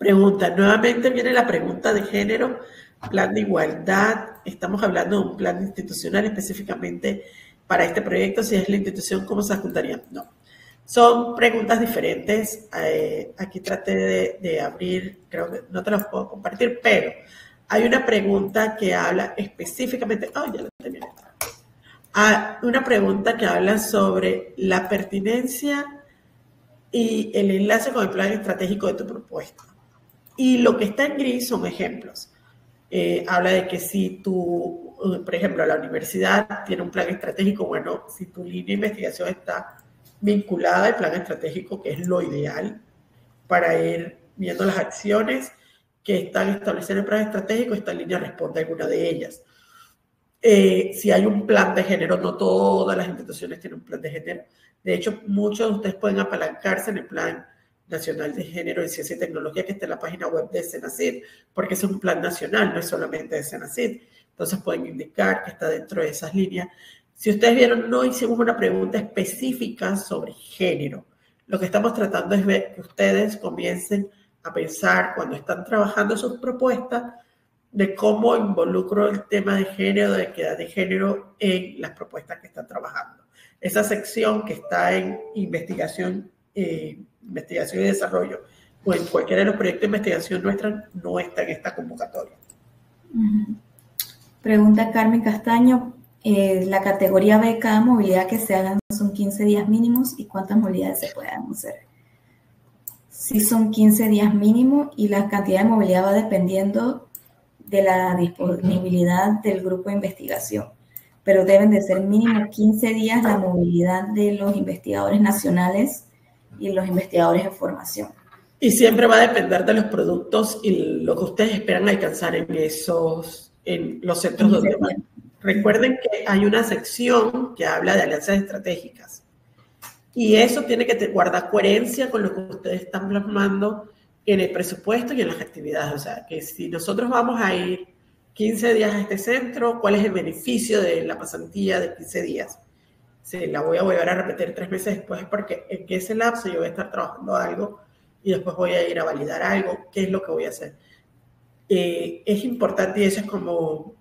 [SPEAKER 1] Pregunta, nuevamente viene la pregunta de género, plan de igualdad. Estamos hablando de un plan institucional específicamente para este proyecto. Si es la institución, ¿cómo se juntaría? No. Son preguntas diferentes. Eh, aquí traté de, de abrir, creo que no te las puedo compartir, pero hay una pregunta que habla específicamente, oh, ya la terminé. Ah, una pregunta que habla sobre la pertinencia y el enlace con el plan estratégico de tu propuesta. Y lo que está en gris son ejemplos. Eh, habla de que si tú, por ejemplo, la universidad tiene un plan estratégico, bueno, si tu línea de investigación está vinculada al plan estratégico, que es lo ideal para ir viendo las acciones que están establecidas en el plan estratégico, esta línea responde a alguna de ellas. Eh, si hay un plan de género, no todas las instituciones tienen un plan de género. De hecho, muchos de ustedes pueden apalancarse en el Plan Nacional de Género en Ciencia y Tecnología que está en la página web de Senacid, porque ese es un plan nacional, no es solamente de Senacid. Entonces pueden indicar que está dentro de esas líneas. Si ustedes vieron, no hicimos una pregunta específica sobre género. Lo que estamos tratando es ver que ustedes comiencen a pensar cuando están trabajando sus propuestas de cómo involucro el tema de género, de equidad de género en las propuestas que están trabajando. Esa sección que está en investigación, eh, investigación y desarrollo o en cualquiera de los proyectos de investigación nuestra no está en esta convocatoria.
[SPEAKER 2] Uh-huh. Pregunta Carmen Castaño, eh, la categoría B, cada movilidad que se hagan son quince días mínimos y cuántas movilidades se pueden hacer. Sí son quince días mínimo y la cantidad de movilidad va dependiendo de la disponibilidad del grupo de investigación, pero deben de ser mínimo quince días la movilidad de los investigadores nacionales y los investigadores en formación.
[SPEAKER 1] Y siempre va a depender de los productos y lo que ustedes esperan alcanzar en esos, en los centros donde van. Recuerden que hay una sección que habla de alianzas estratégicas y eso tiene que guardar coherencia con lo que ustedes están plasmando en el presupuesto y en las actividades. O sea, que si nosotros vamos a ir quince días a este centro, ¿cuál es el beneficio de la pasantía de quince días? Si la voy a volver a repetir tres meses después, porque en ese lapso yo voy a estar trabajando algo y después voy a ir a validar algo. ¿Qué es lo que voy a hacer? Eh, es importante y eso es como,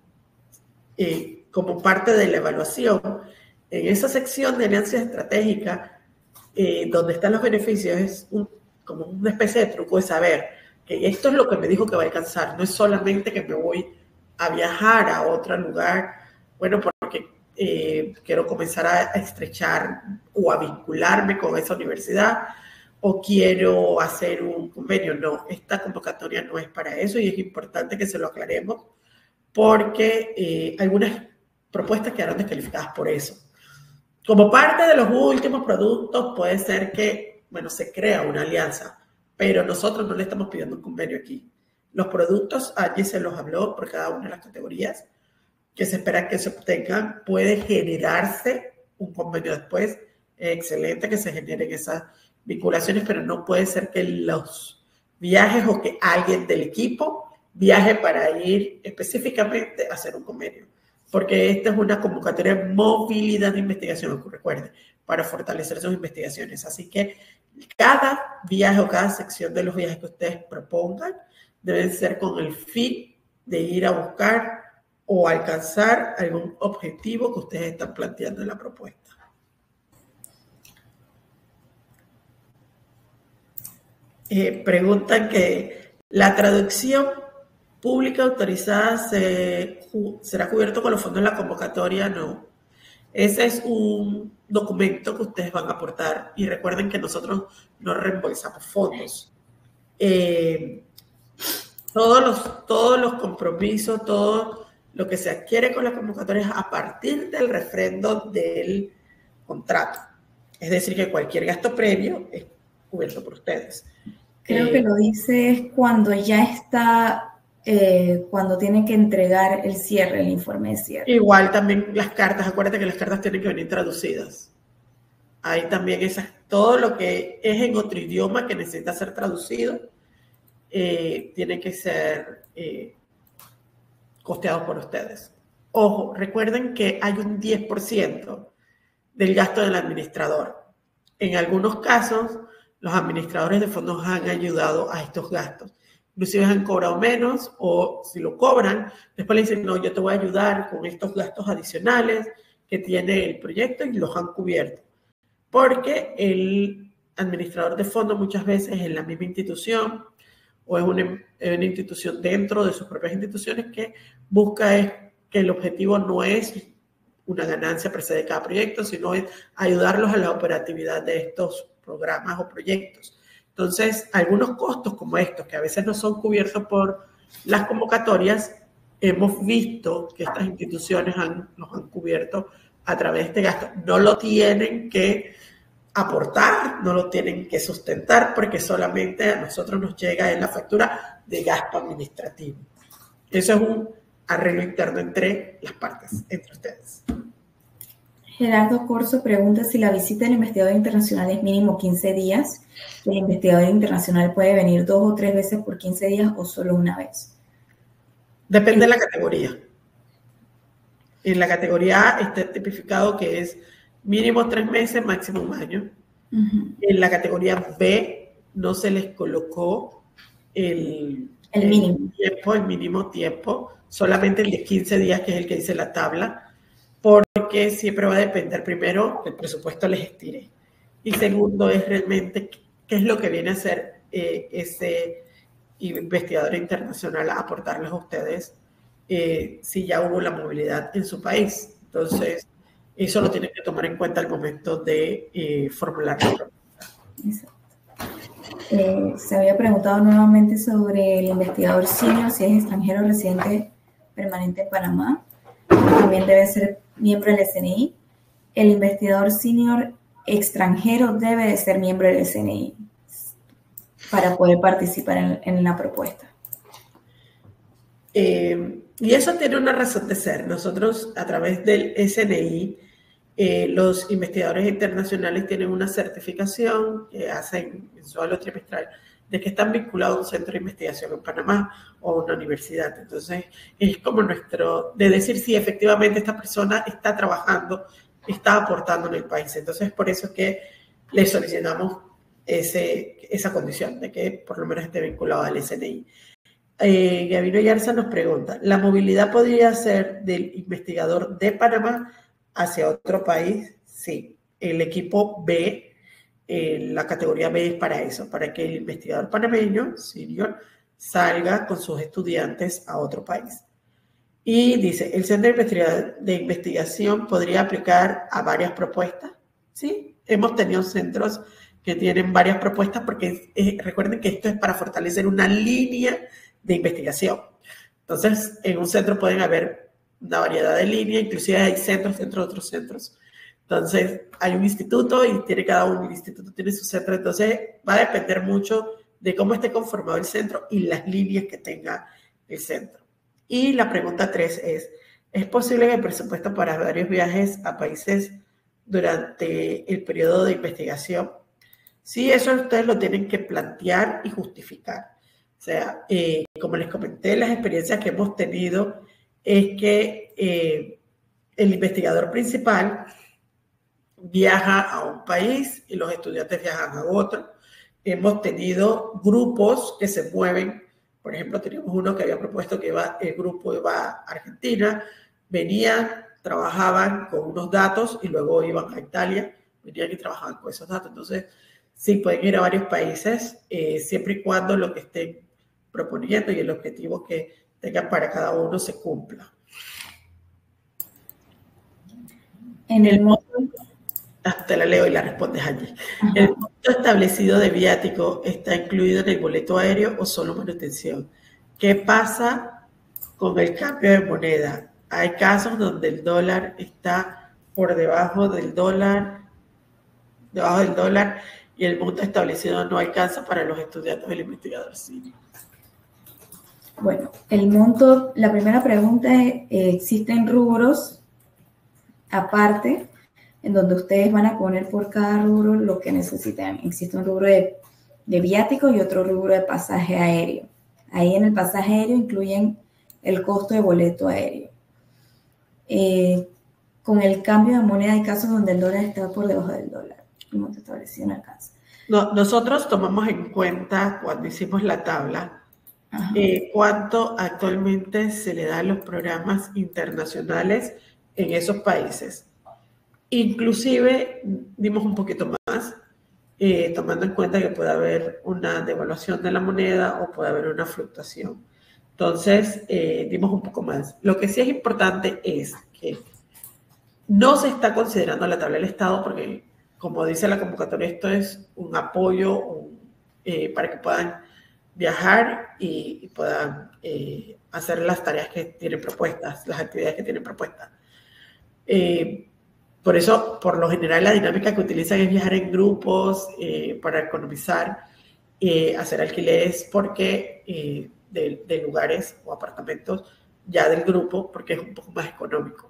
[SPEAKER 1] eh, como parte de la evaluación. En esa sección de alianza estratégica, eh, donde están los beneficios, es un como una especie de truco de saber que esto es lo que me dijo que va a alcanzar. No es solamente que me voy a viajar a otro lugar, bueno, porque eh, quiero comenzar a estrechar o a vincularme con esa universidad o quiero hacer un convenio. No, esta convocatoria no es para eso y es importante que se lo aclaremos porque eh, algunas propuestas quedaron descalificadas por eso. Como parte de los últimos productos puede ser que bueno, se crea una alianza, pero nosotros no le estamos pidiendo un convenio aquí. Los productos, allí se los habló por cada una de las categorías que se espera que se obtengan. Puede generarse un convenio después, excelente que se generen esas vinculaciones, pero no puede ser que los viajes o que alguien del equipo viaje para ir específicamente a hacer un convenio, porque esta es una convocatoria de movilidad de investigación, recuerden, para fortalecer sus investigaciones. Así que cada viaje o cada sección de los viajes que ustedes propongan deben ser con el fin de ir a buscar o alcanzar algún objetivo que ustedes están planteando en la propuesta. Eh, preguntan que la traducción pública autorizada se, será cubierto con los fondos de la convocatoria. No. Ese es un documento que ustedes van a aportar y recuerden que nosotros no reembolsamos fondos. Eh, todos, los, todos los compromisos, todo lo que se adquiere con la convocatoria es a partir del refrendo del contrato. Es decir, que cualquier gasto previo es cubierto por ustedes.
[SPEAKER 2] Creo eh, que lo dice es cuando ya está... Eh, cuando tienen que entregar el cierre, el informe de cierre.
[SPEAKER 1] Igual también las cartas, acuérdate que las cartas tienen que venir traducidas. Hay también esas, todo lo que es en otro idioma que necesita ser traducido, eh, tiene que ser eh, costeado por ustedes. Ojo, recuerden que hay un diez por ciento del gasto del administrador. En algunos casos, los administradores de fondos han ayudado a estos gastos. inclusive han cobrado menos, o si lo cobran, después le dicen, no, yo te voy a ayudar con estos gastos adicionales que tiene el proyecto, y los han cubierto. Porque el administrador de fondos muchas veces es la misma institución o es una, una institución dentro de sus propias instituciones que busca es que el objetivo no es una ganancia per se de cada proyecto, sino es ayudarlos a la operatividad de estos programas o proyectos. Entonces, algunos costos como estos, que a veces no son cubiertos por las convocatorias, hemos visto que estas instituciones han, los han cubierto a través de este gasto. No lo tienen que aportar, no lo tienen que sustentar, porque solamente a nosotros nos llega en la factura de gasto administrativo. Eso es un arreglo interno entre las partes, entre ustedes.
[SPEAKER 2] Gerardo Corso pregunta si la visita del investigador internacional es mínimo quince días. ¿El investigador internacional puede venir dos o tres veces por quince días o solo una vez?
[SPEAKER 1] Depende de la categoría. En la categoría A está tipificado que es mínimo tres meses, máximo un año. Uh-huh. En la categoría B no se les colocó el,
[SPEAKER 2] el, mínimo.
[SPEAKER 1] el tiempo, el mínimo tiempo, solamente el de quince días, que es el que dice la tabla, porque siempre va a depender, primero, que el presupuesto les estire, y segundo es realmente qué es lo que viene a hacer eh, ese investigador internacional a aportarles a ustedes eh, si ya hubo la movilidad en su país. Entonces, eso lo tienen que tomar en cuenta al momento de eh, formular la pregunta.
[SPEAKER 2] Eh, se había preguntado nuevamente sobre el investigador senior, si es extranjero residente permanente en Panamá. También debe ser miembro del S N I. El investigador senior extranjero debe de ser miembro del S N I para poder participar en, en la propuesta.
[SPEAKER 1] Eh, y eso tiene una razón de ser. Nosotros, a través del S N I, eh, los investigadores internacionales tienen una certificación que hacen mensual o trimestral de que están vinculados a un centro de investigación en Panamá o a una universidad. Entonces, es como nuestro, de decir si efectivamente esta persona está trabajando, está aportando en el país. Entonces, por eso es que le solicitamos ese, esa condición de que por lo menos esté vinculado al S N I. Eh, Gavino Yarza nos pregunta, ¿la movilidad podría ser del investigador de Panamá hacia otro país? Sí, el equipo B, eh, la categoría B es para eso, para que el investigador panameño, senior, salga con sus estudiantes a otro país. Y dice, ¿el centro de investigación podría aplicar a varias propuestas? Sí, hemos tenido centros que tienen varias propuestas porque eh, recuerden que esto es para fortalecer una línea de investigación. Entonces, en un centro pueden haber una variedad de líneas, inclusive hay centros dentro de otros centros. Entonces, hay un instituto y tiene cada uno, el instituto tiene su centro. Entonces, va a depender mucho de cómo esté conformado el centro y las líneas que tenga el centro. Y la pregunta tres es, ¿es posible que el presupuesto para varios viajes a países durante el periodo de investigación? Sí, eso ustedes lo tienen que plantear y justificar. O sea, eh, como les comenté, las experiencias que hemos tenido es que eh, el investigador principal viaja a un país y los estudiantes viajan a otro. Hemos tenido grupos que se mueven. Por ejemplo, teníamos uno que había propuesto que iba, el grupo iba a Argentina, venían, trabajaban con unos datos y luego iban a Italia, venían y trabajaban con esos datos. Entonces, sí, pueden ir a varios países, eh, siempre y cuando lo que estén proponiendo y el objetivo que tengan para cada uno se cumpla.
[SPEAKER 2] En el monto,
[SPEAKER 1] te la leo y la respondes allí. Ajá. ¿El monto establecido de viático está incluido en el boleto aéreo o solo manutención? ¿Qué pasa con el cambio de moneda? Hay casos donde el dólar está por debajo del dólar, debajo del dólar y el monto establecido no alcanza para los estudiantes del investigador senior.
[SPEAKER 2] Bueno, el monto, la primera pregunta es, ¿existen rubros aparte en donde ustedes van a poner por cada rubro lo que necesitan? Existe un rubro de, de viático y otro rubro de pasaje aéreo. Ahí en el pasaje aéreo incluyen el costo de boleto aéreo. Eh, con el cambio de moneda hay casos donde el dólar está por debajo del dólar. El monto establecido no alcanza.
[SPEAKER 1] No, nosotros tomamos en cuenta cuando hicimos la tabla eh, cuánto actualmente se le da a los programas internacionales en esos países. Inclusive dimos un poquito más, eh, tomando en cuenta que puede haber una devaluación de la moneda o puede haber una fluctuación. Entonces, eh, dimos un poco más. Lo que sí es importante es que no se está considerando la tabla del Estado porque, como dice la convocatoria, esto es un apoyo un, eh, para que puedan viajar y, y puedan eh, hacer las tareas que tienen propuestas, las actividades que tienen propuestas. Eh, por eso, por lo general, la dinámica que utilizan es viajar en grupos eh, para economizar, eh, hacer alquileres porque, eh, de, de lugares o apartamentos ya del grupo, porque es un poco más económico.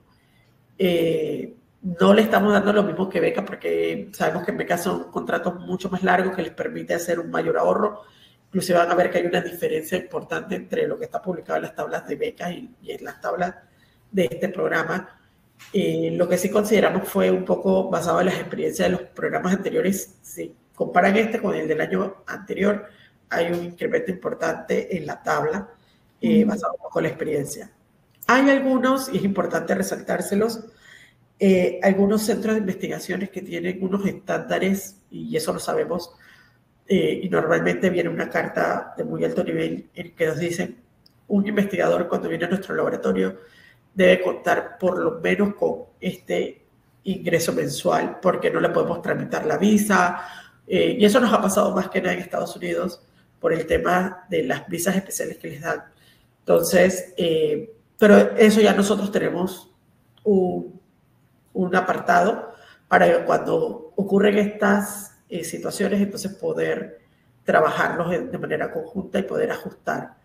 [SPEAKER 1] Eh, no le estamos dando lo mismo que beca porque sabemos que en becas son contratos mucho más largos que les permite hacer un mayor ahorro. Inclusive van a ver que hay una diferencia importante entre lo que está publicado en las tablas de becas y, y en las tablas de este programa. Eh, lo que sí consideramos fue un poco basado en las experiencias de los programas anteriores. Si comparan este con el del año anterior, hay un incremento importante en la tabla eh, basado un poco en la experiencia. Hay algunos, y es importante resaltárselos, eh, algunos centros de investigaciones que tienen unos estándares, y eso lo sabemos, eh, y normalmente viene una carta de muy alto nivel en que nos dicen, un investigador cuando viene a nuestro laboratorio debe contar por lo menos con este ingreso mensual, porque no le podemos tramitar la visa, eh, y eso nos ha pasado más que nada en Estados Unidos por el tema de las visas especiales que les dan. Entonces, eh, pero eso ya nosotros tenemos un, un apartado para que cuando ocurren estas eh, situaciones, entonces poder trabajarlos de, de manera conjunta y poder ajustar.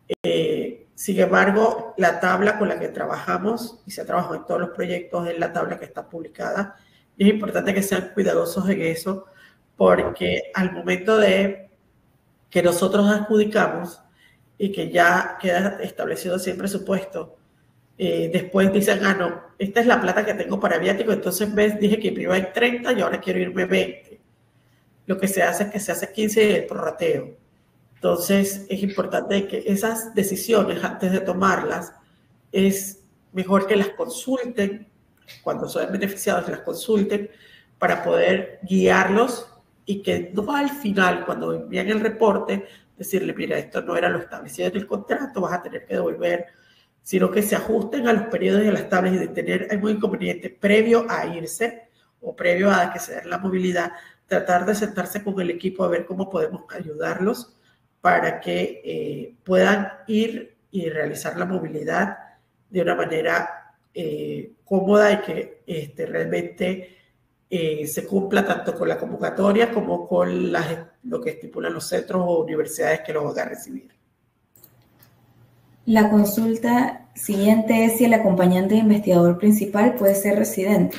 [SPEAKER 1] Eh, sin embargo, la tabla con la que trabajamos, y se trabajó en todos los proyectos, es la tabla que está publicada. Y es importante que sean cuidadosos en eso, porque al momento de que nosotros adjudicamos y que ya queda establecido así el presupuesto, eh, después dicen, ah, no, esta es la plata que tengo para viático, entonces ves, dije que me iba en treinta y ahora quiero irme veinte. Lo que se hace es que se hace quince y el prorrateo. Entonces, es importante que esas decisiones, antes de tomarlas, es mejor que las consulten, cuando son beneficiados, las consulten para poder guiarlos y que no al final, cuando envían el reporte, decirle, mira, esto no era lo establecido en el contrato, vas a tener que devolver, sino que se ajusten a los periodos y a las tablas y de tener algún inconveniente previo a irse o previo a que se dé la movilidad, tratar de sentarse con el equipo a ver cómo podemos ayudarlos para que eh, puedan ir y realizar la movilidad de una manera eh, cómoda y que este, realmente eh, se cumpla tanto con la convocatoria como con las, lo que estipulan los centros o universidades que lo van a recibir.
[SPEAKER 2] La consulta siguiente es si el acompañante investigador principal puede ser residente.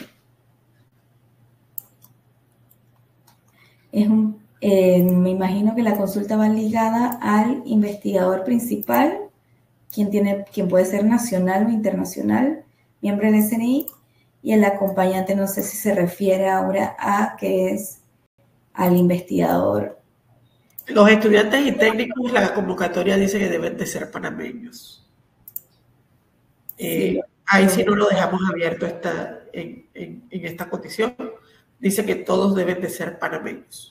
[SPEAKER 2] Es un Eh, me imagino que la consulta va ligada al investigador principal, quien, tiene, quien puede ser nacional o internacional, miembro del S N I, y el acompañante, no sé si se refiere ahora a que es al investigador.
[SPEAKER 1] Los estudiantes y técnicos, la convocatoria dice que deben de ser panameños. Eh, sí, ahí sí no lo dejamos abierto esta, en, en, en esta condición. Dice que todos deben de ser panameños.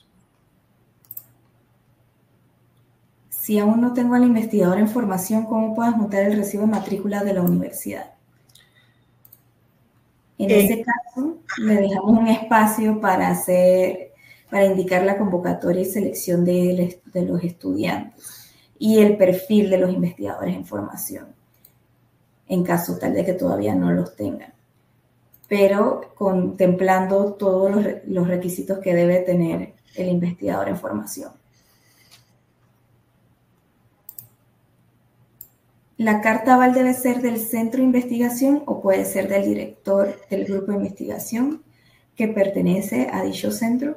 [SPEAKER 2] Si aún no tengo al investigador en formación, ¿cómo puedo adjuntar el recibo de matrícula de la universidad? En eh, ese caso, le dejamos un espacio para hacer, para indicar la convocatoria y selección de, de los estudiantes y el perfil de los investigadores en formación, en caso tal de que todavía no los tengan, pero contemplando todos los, los requisitos que debe tener el investigador en formación. ¿La carta aval debe ser del centro de investigación o puede ser del director del grupo de investigación que pertenece a dicho centro?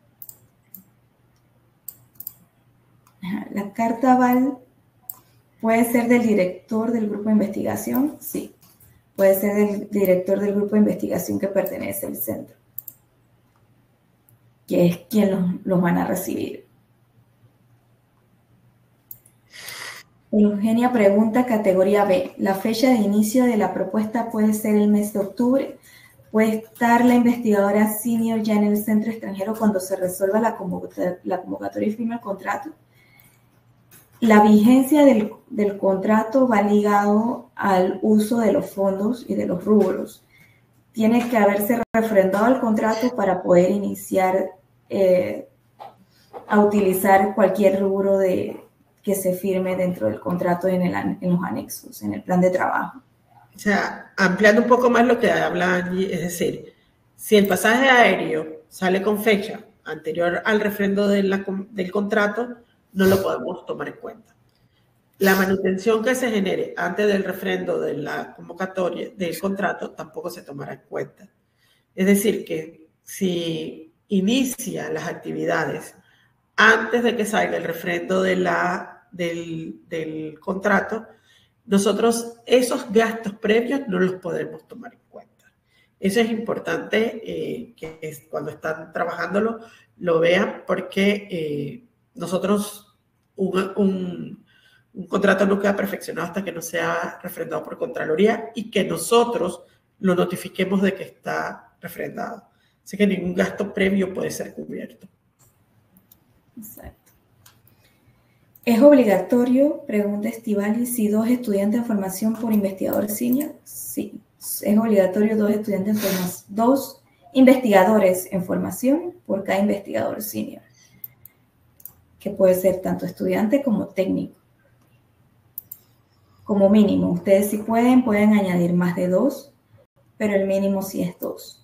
[SPEAKER 2] ¿La carta aval puede ser del director del grupo de investigación? Sí, puede ser del director del grupo de investigación que pertenece al centro, que es quien los, los van a recibir. Eugenia pregunta, categoría B. ¿La fecha de inicio de la propuesta puede ser el mes de octubre? ¿Puede estar la investigadora senior ya en el centro extranjero cuando se resuelva la convocatoria, la convocatoria y firme el contrato? La vigencia del, del contrato va ligado al uso de los fondos y de los rubros. Tiene que haberse refrendado el contrato para poder iniciar eh, a utilizar cualquier rubro de, que se firme dentro del contrato en, el, en los anexos, en el plan de trabajo.
[SPEAKER 1] O sea, ampliando un poco más lo que habla Angie, es decir, si el pasaje aéreo sale con fecha anterior al refrendo de la, del contrato, no lo podemos tomar en cuenta. La manutención que se genere antes del refrendo de la convocatoria del contrato tampoco se tomará en cuenta. Es decir, que si inicia las actividades antes de que salga el refrendo de la, del, del contrato, nosotros esos gastos previos no los podemos tomar en cuenta. Eso es importante eh, que es, cuando están trabajándolo lo vean, porque eh, nosotros un, un, un contrato no queda perfeccionado hasta que no sea refrendado por Contraloría y que nosotros lo notifiquemos de que está refrendado. Así que ningún gasto previo puede ser cubierto.
[SPEAKER 2] Exacto. ¿Es obligatorio, pregunta Estivali, si dos estudiantes en formación por investigador senior? Sí, es obligatorio dos estudiantes en formación, dos investigadores en formación por cada investigador senior, que puede ser tanto estudiante como técnico. Como mínimo, ustedes si pueden, pueden añadir más de dos, pero el mínimo sí es dos.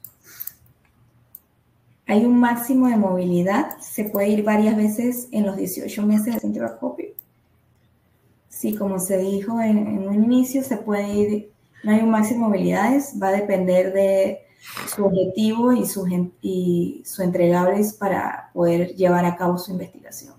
[SPEAKER 2] Hay un máximo de movilidad, se puede ir varias veces en los dieciocho meses de centro de acopio. Sí, como se dijo en, en un inicio, se puede ir, no hay un máximo de movilidades, va a depender de su objetivo y su, y su entregables para poder llevar a cabo su investigación.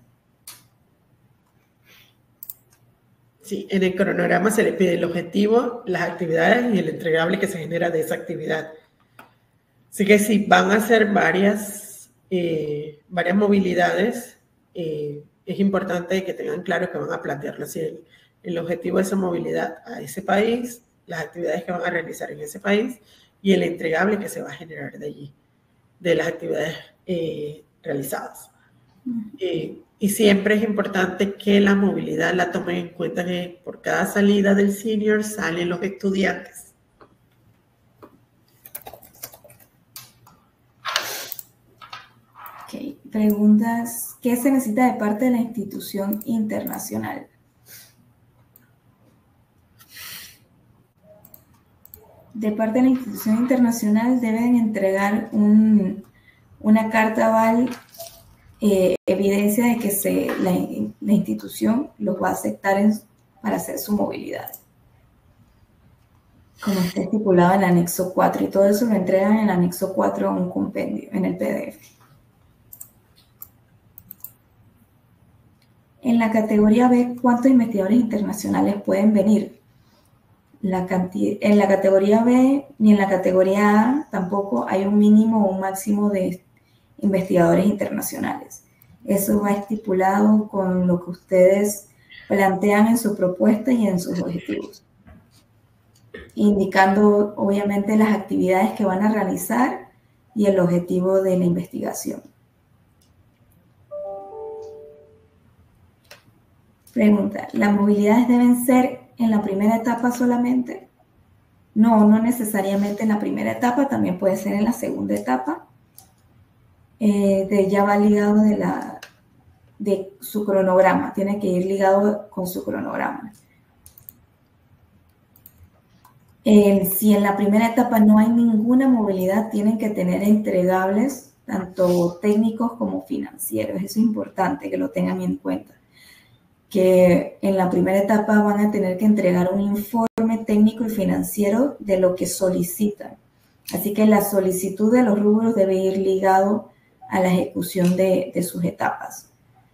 [SPEAKER 1] Sí, en el cronograma se le pide el objetivo, las actividades y el entregable que se genera de esa actividad. Así que si van a hacer varias, eh, varias movilidades, eh, es importante que tengan claro que van a plantearlo así, el, el objetivo de esa movilidad a ese país, las actividades que van a realizar en ese país y el entregable que se va a generar de allí, de las actividades eh, realizadas. Eh, y siempre es importante que la movilidad la tomen en cuenta, que por cada salida del senior salen los estudiantes.
[SPEAKER 2] Okay. Preguntas, ¿qué se necesita de parte de la institución internacional? De parte de la institución internacional deben entregar un, una carta aval, eh, evidencia de que se, la, la institución los va a aceptar en, para hacer su movilidad. Como está estipulado en el anexo cuatro, y todo eso lo entregan en el anexo cuatro a un compendio, en el P D F. En la categoría B, ¿cuántos investigadores internacionales pueden venir? La cantidad, en la categoría B ni en la categoría A tampoco hay un mínimo o un máximo de investigadores internacionales. Eso va estipulado con lo que ustedes plantean en su propuesta y en sus objetivos, indicando obviamente las actividades que van a realizar y el objetivo de la investigación. Pregunta, ¿las movilidades deben ser en la primera etapa solamente? No, no necesariamente en la primera etapa, también puede ser en la segunda etapa. Eh, de, ya va ligado de, la, de su cronograma, tiene que ir ligado con su cronograma. Eh, si en la primera etapa no hay ninguna movilidad, tienen que tener entregables, tanto técnicos como financieros. Eso es importante que lo tengan en cuenta. Que en la primera etapa van a tener que entregar un informe técnico y financiero de lo que solicitan. Así que la solicitud de los rubros debe ir ligado a la ejecución de, de sus etapas.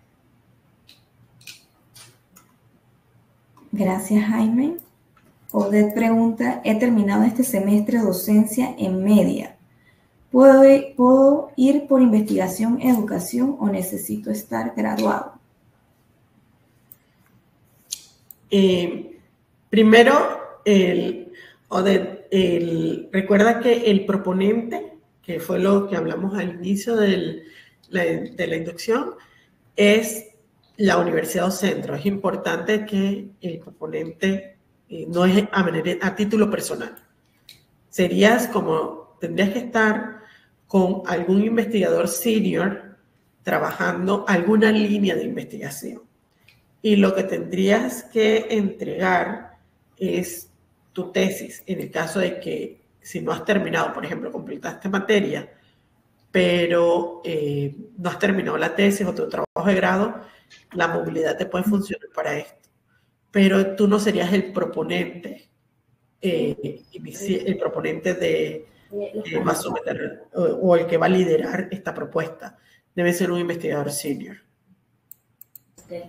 [SPEAKER 2] Gracias, Jaime. Odette pregunta, he terminado este semestre de docencia en media. ¿Puedo ir, ¿Puedo ir por investigación, educación o necesito estar graduado?
[SPEAKER 1] Eh, primero, el, Odette, el, recuerda que el proponente, que fue lo que hablamos al inicio del, la, de la inducción, es la universidad o centro. Es importante que el proponente eh, no es a, manera, a título personal. Serías como, tendrías que estar con algún investigador senior trabajando alguna línea de investigación. Y lo que tendrías que entregar es tu tesis, en el caso de que si no has terminado, por ejemplo, completaste materia, pero eh, no has terminado la tesis o tu trabajo de grado, la movilidad te puede funcionar para esto. Pero tú no serías el proponente, eh, el proponente de eh, va a someter o, o el que va a liderar esta propuesta. Debe ser un investigador senior.
[SPEAKER 2] Okay.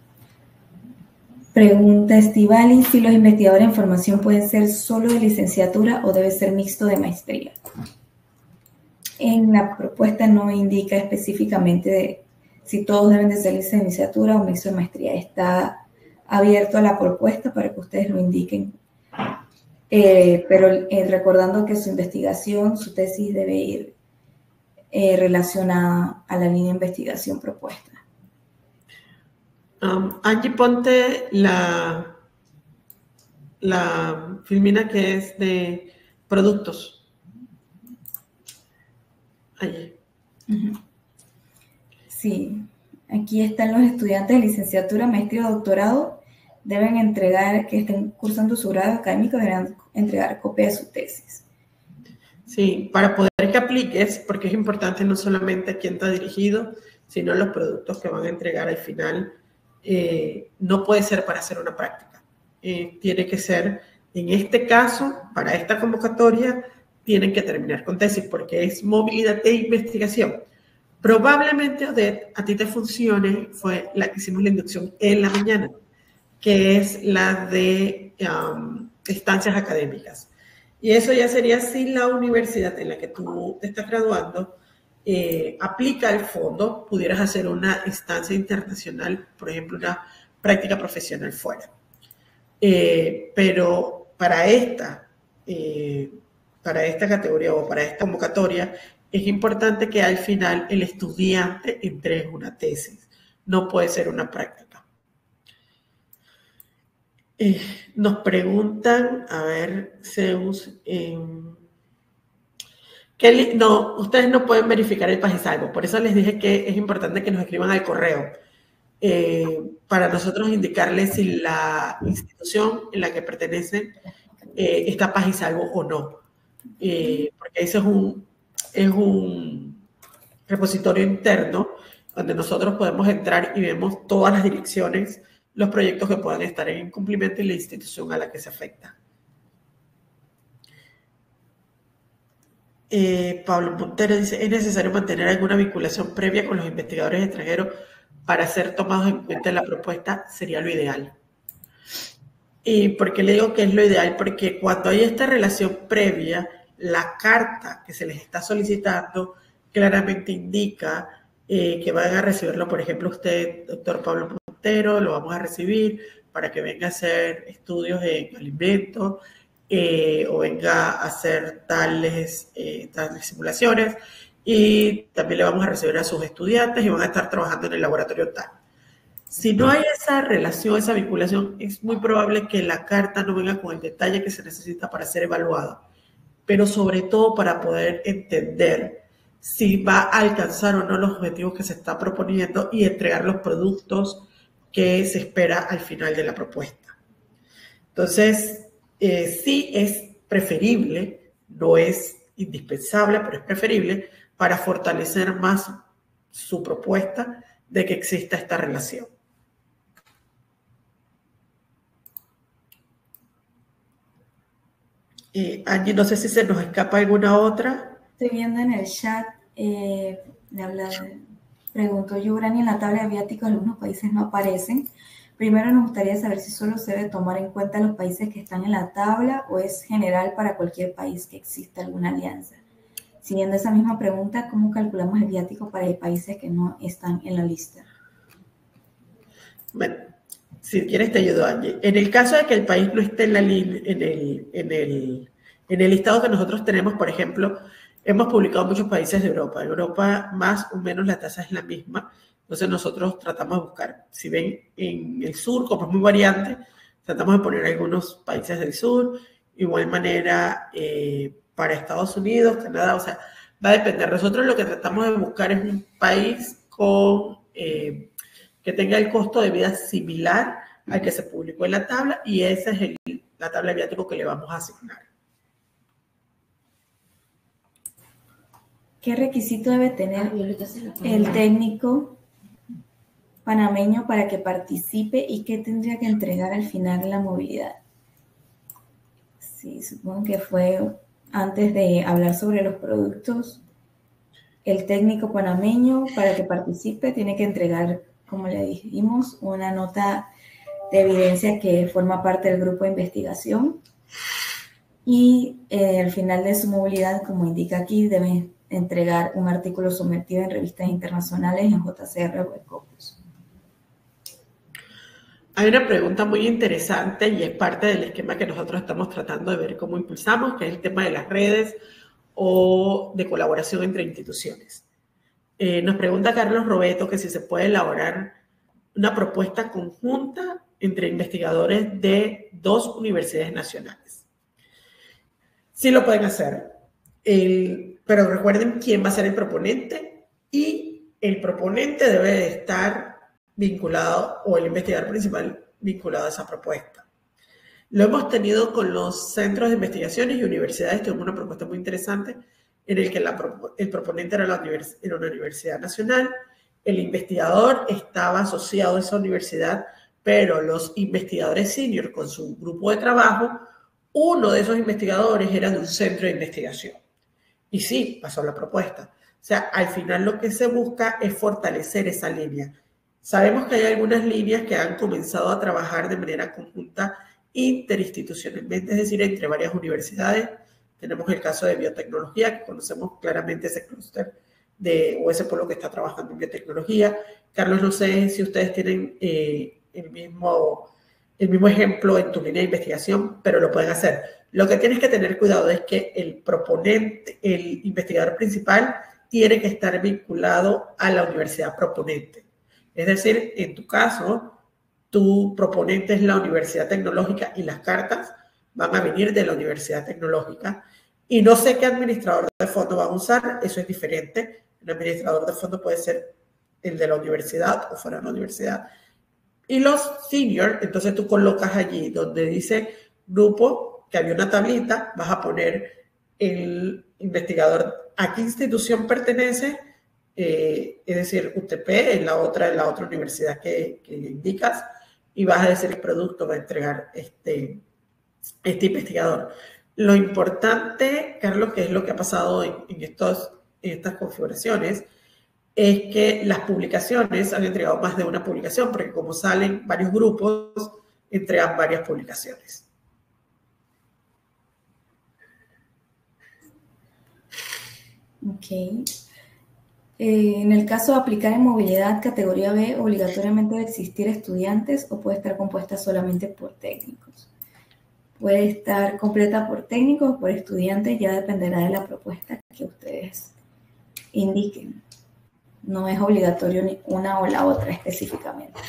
[SPEAKER 2] Pregunta Estivali, si los investigadores en formación pueden ser solo de licenciatura o debe ser mixto de maestría. En la propuesta no indica específicamente de si todos deben de ser licenciatura o mixto de maestría. Está abierto a la propuesta para que ustedes lo indiquen. Eh, pero eh, recordando que su investigación, su tesis debe ir eh, relacionada a la línea de investigación propuesta.
[SPEAKER 1] Um, Angie, ponte la, la filmina que es de productos. Allí.
[SPEAKER 2] Uh-huh. Sí, aquí están los estudiantes de licenciatura, maestría o doctorado. Deben entregar, que estén cursando su grado académico, deberán entregar copia de su tesis.
[SPEAKER 1] Sí, para poder que apliques, porque es importante no solamente a quién está dirigido, sino los productos que van a entregar al final. Eh, no puede ser para hacer una práctica. Eh, tiene que ser, en este caso, para esta convocatoria, tienen que terminar con tesis, porque es movilidad e investigación. Probablemente, Odette, a ti te funcione, fue la que hicimos la inducción en la mañana, que es la de um, estancias académicas. Y eso ya sería si la universidad en la que tú te estás graduando eh, aplica el fondo, pudieras hacer una estancia internacional, por ejemplo, una práctica profesional fuera. Eh, pero para esta, eh, para esta categoría o para esta convocatoria, es importante que al final el estudiante entregue una tesis. No puede ser una práctica. Eh, nos preguntan, a ver, Zeus, eh, que no, ustedes no pueden verificar el Pajisalvo, por eso les dije que es importante que nos escriban al correo, eh, para nosotros indicarles si la institución en la que pertenecen eh, está Pajisalvo o no, eh, porque eso es un, es un repositorio interno donde nosotros podemos entrar y vemos todas las direcciones, los proyectos que puedan estar en incumplimiento y la institución a la que se afecta. Eh, Pablo Montero dice, ¿es necesario mantener alguna vinculación previa con los investigadores extranjeros para ser tomados en cuenta en la propuesta? Sería lo ideal. ¿Y por qué le digo que es lo ideal? Porque cuando hay esta relación previa, la carta que se les está solicitando claramente indica eh, que van a recibirlo, por ejemplo, usted, doctor Pablo Montero, lo vamos a recibir para que venga a hacer estudios en alimentos, eh, o venga a hacer tales, eh, tales simulaciones, y también le vamos a recibir a sus estudiantes y van a estar trabajando en el laboratorio tal. Si no hay esa relación, esa vinculación, es muy probable que la carta no venga con el detalle que se necesita para ser evaluada, pero sobre todo para poder entender si va a alcanzar o no los objetivos que se está proponiendo y entregar los productos que se espera al final de la propuesta. Entonces, eh, sí es preferible, no es indispensable, pero es preferible para fortalecer más su propuesta de que exista esta relación. Eh, Angie, no sé si se nos escapa alguna otra.
[SPEAKER 2] Estoy viendo en el chat, eh, le habla, preguntó Yubrani, en la tabla de viáticos algunos países no aparecen. Primero nos gustaría saber si solo se debe tomar en cuenta los países que están en la tabla o es general para cualquier país que exista alguna alianza. Siguiendo esa misma pregunta, ¿cómo calculamos el viático para países que no están en la lista?
[SPEAKER 1] Bueno, Si quieres te ayudo, Angie. En el caso de que el país no esté en, la li- en, el, en, el, en el listado que nosotros tenemos, por ejemplo, hemos publicado en muchos países de Europa. En Europa más o menos la tasa es la misma. Entonces nosotros tratamos de buscar, si ven en el sur, como es muy variante, tratamos de poner algunos países del sur, igual manera eh, para Estados Unidos, Canadá, o sea, va a depender. Nosotros lo que tratamos de buscar es un país con... Eh, que tenga el costo de vida similar al que se publicó en la tabla, y esa es el, la tabla de viático que le vamos a asignar.
[SPEAKER 2] ¿Qué requisito debe tener el técnico panameño para que participe y qué tendría que entregar al final de la movilidad? Sí, supongo que fue antes de hablar sobre los productos. El técnico panameño, para que participe, tiene que entregar, como le dijimos, una nota de evidencia que forma parte del grupo de investigación, y eh, al final de su movilidad, como indica aquí, debe entregar un artículo sometido en revistas internacionales en J C R o Ecopus.
[SPEAKER 1] Hay una pregunta muy interesante y es parte del esquema que nosotros estamos tratando de ver cómo impulsamos, que es el tema de las redes o de colaboración entre instituciones. Eh, nos pregunta Carlos Robeto que si se puede elaborar una propuesta conjunta entre investigadores de dos universidades nacionales. Sí lo pueden hacer, el, pero recuerden quién va a ser el proponente, y el proponente debe de estar vinculado, o el investigador principal vinculado a esa propuesta. Lo hemos tenido con los centros de investigaciones y universidades. Tuvimos una propuesta muy interesante en el que la, el proponente era, la univers, era una universidad nacional, el investigador estaba asociado a esa universidad, pero los investigadores senior con su grupo de trabajo, uno de esos investigadores era de un centro de investigación. Y sí, pasó la propuesta. O sea, al final lo que se busca es fortalecer esa línea. Sabemos que hay algunas líneas que han comenzado a trabajar de manera conjunta interinstitucionalmente, es decir, entre varias universidades. Tenemos el caso de biotecnología, que conocemos claramente ese clúster de, o ese polo que está trabajando en biotecnología. Carlos, no sé si ustedes tienen eh, el, mismo, el mismo ejemplo en tu línea de investigación, pero lo pueden hacer. Lo que tienes que tener cuidado es que el proponente, el investigador principal, tiene que estar vinculado a la universidad proponente. Es decir, en tu caso, tu proponente es la Universidad Tecnológica y las cartas van a venir de la Universidad Tecnológica. Y no sé qué administrador de fondo van a usar, eso es diferente. Un administrador de fondo puede ser el de la universidad o fuera de la universidad. Y los senior, entonces tú colocas allí donde dice grupo, que había una tablita, vas a poner el investigador a qué institución pertenece, eh, es decir, U T P, en la otra, en la otra universidad que, que le indicas, y vas a decir el producto va a entregar este, este investigador. Lo importante, Carlos, que es lo que ha pasado en, en, estos, en estas configuraciones, es que las publicaciones han entregado más de una publicación, porque como salen varios grupos, entregan varias publicaciones.
[SPEAKER 2] Ok. Eh, en el caso de aplicar en movilidad categoría B, obligatoriamente debe existir estudiantes o puede estar compuesta solamente por técnicos. Puede estar completa por técnicos o por estudiantes, ya dependerá de la propuesta que ustedes indiquen. No es obligatorio ni una o la otra específicamente.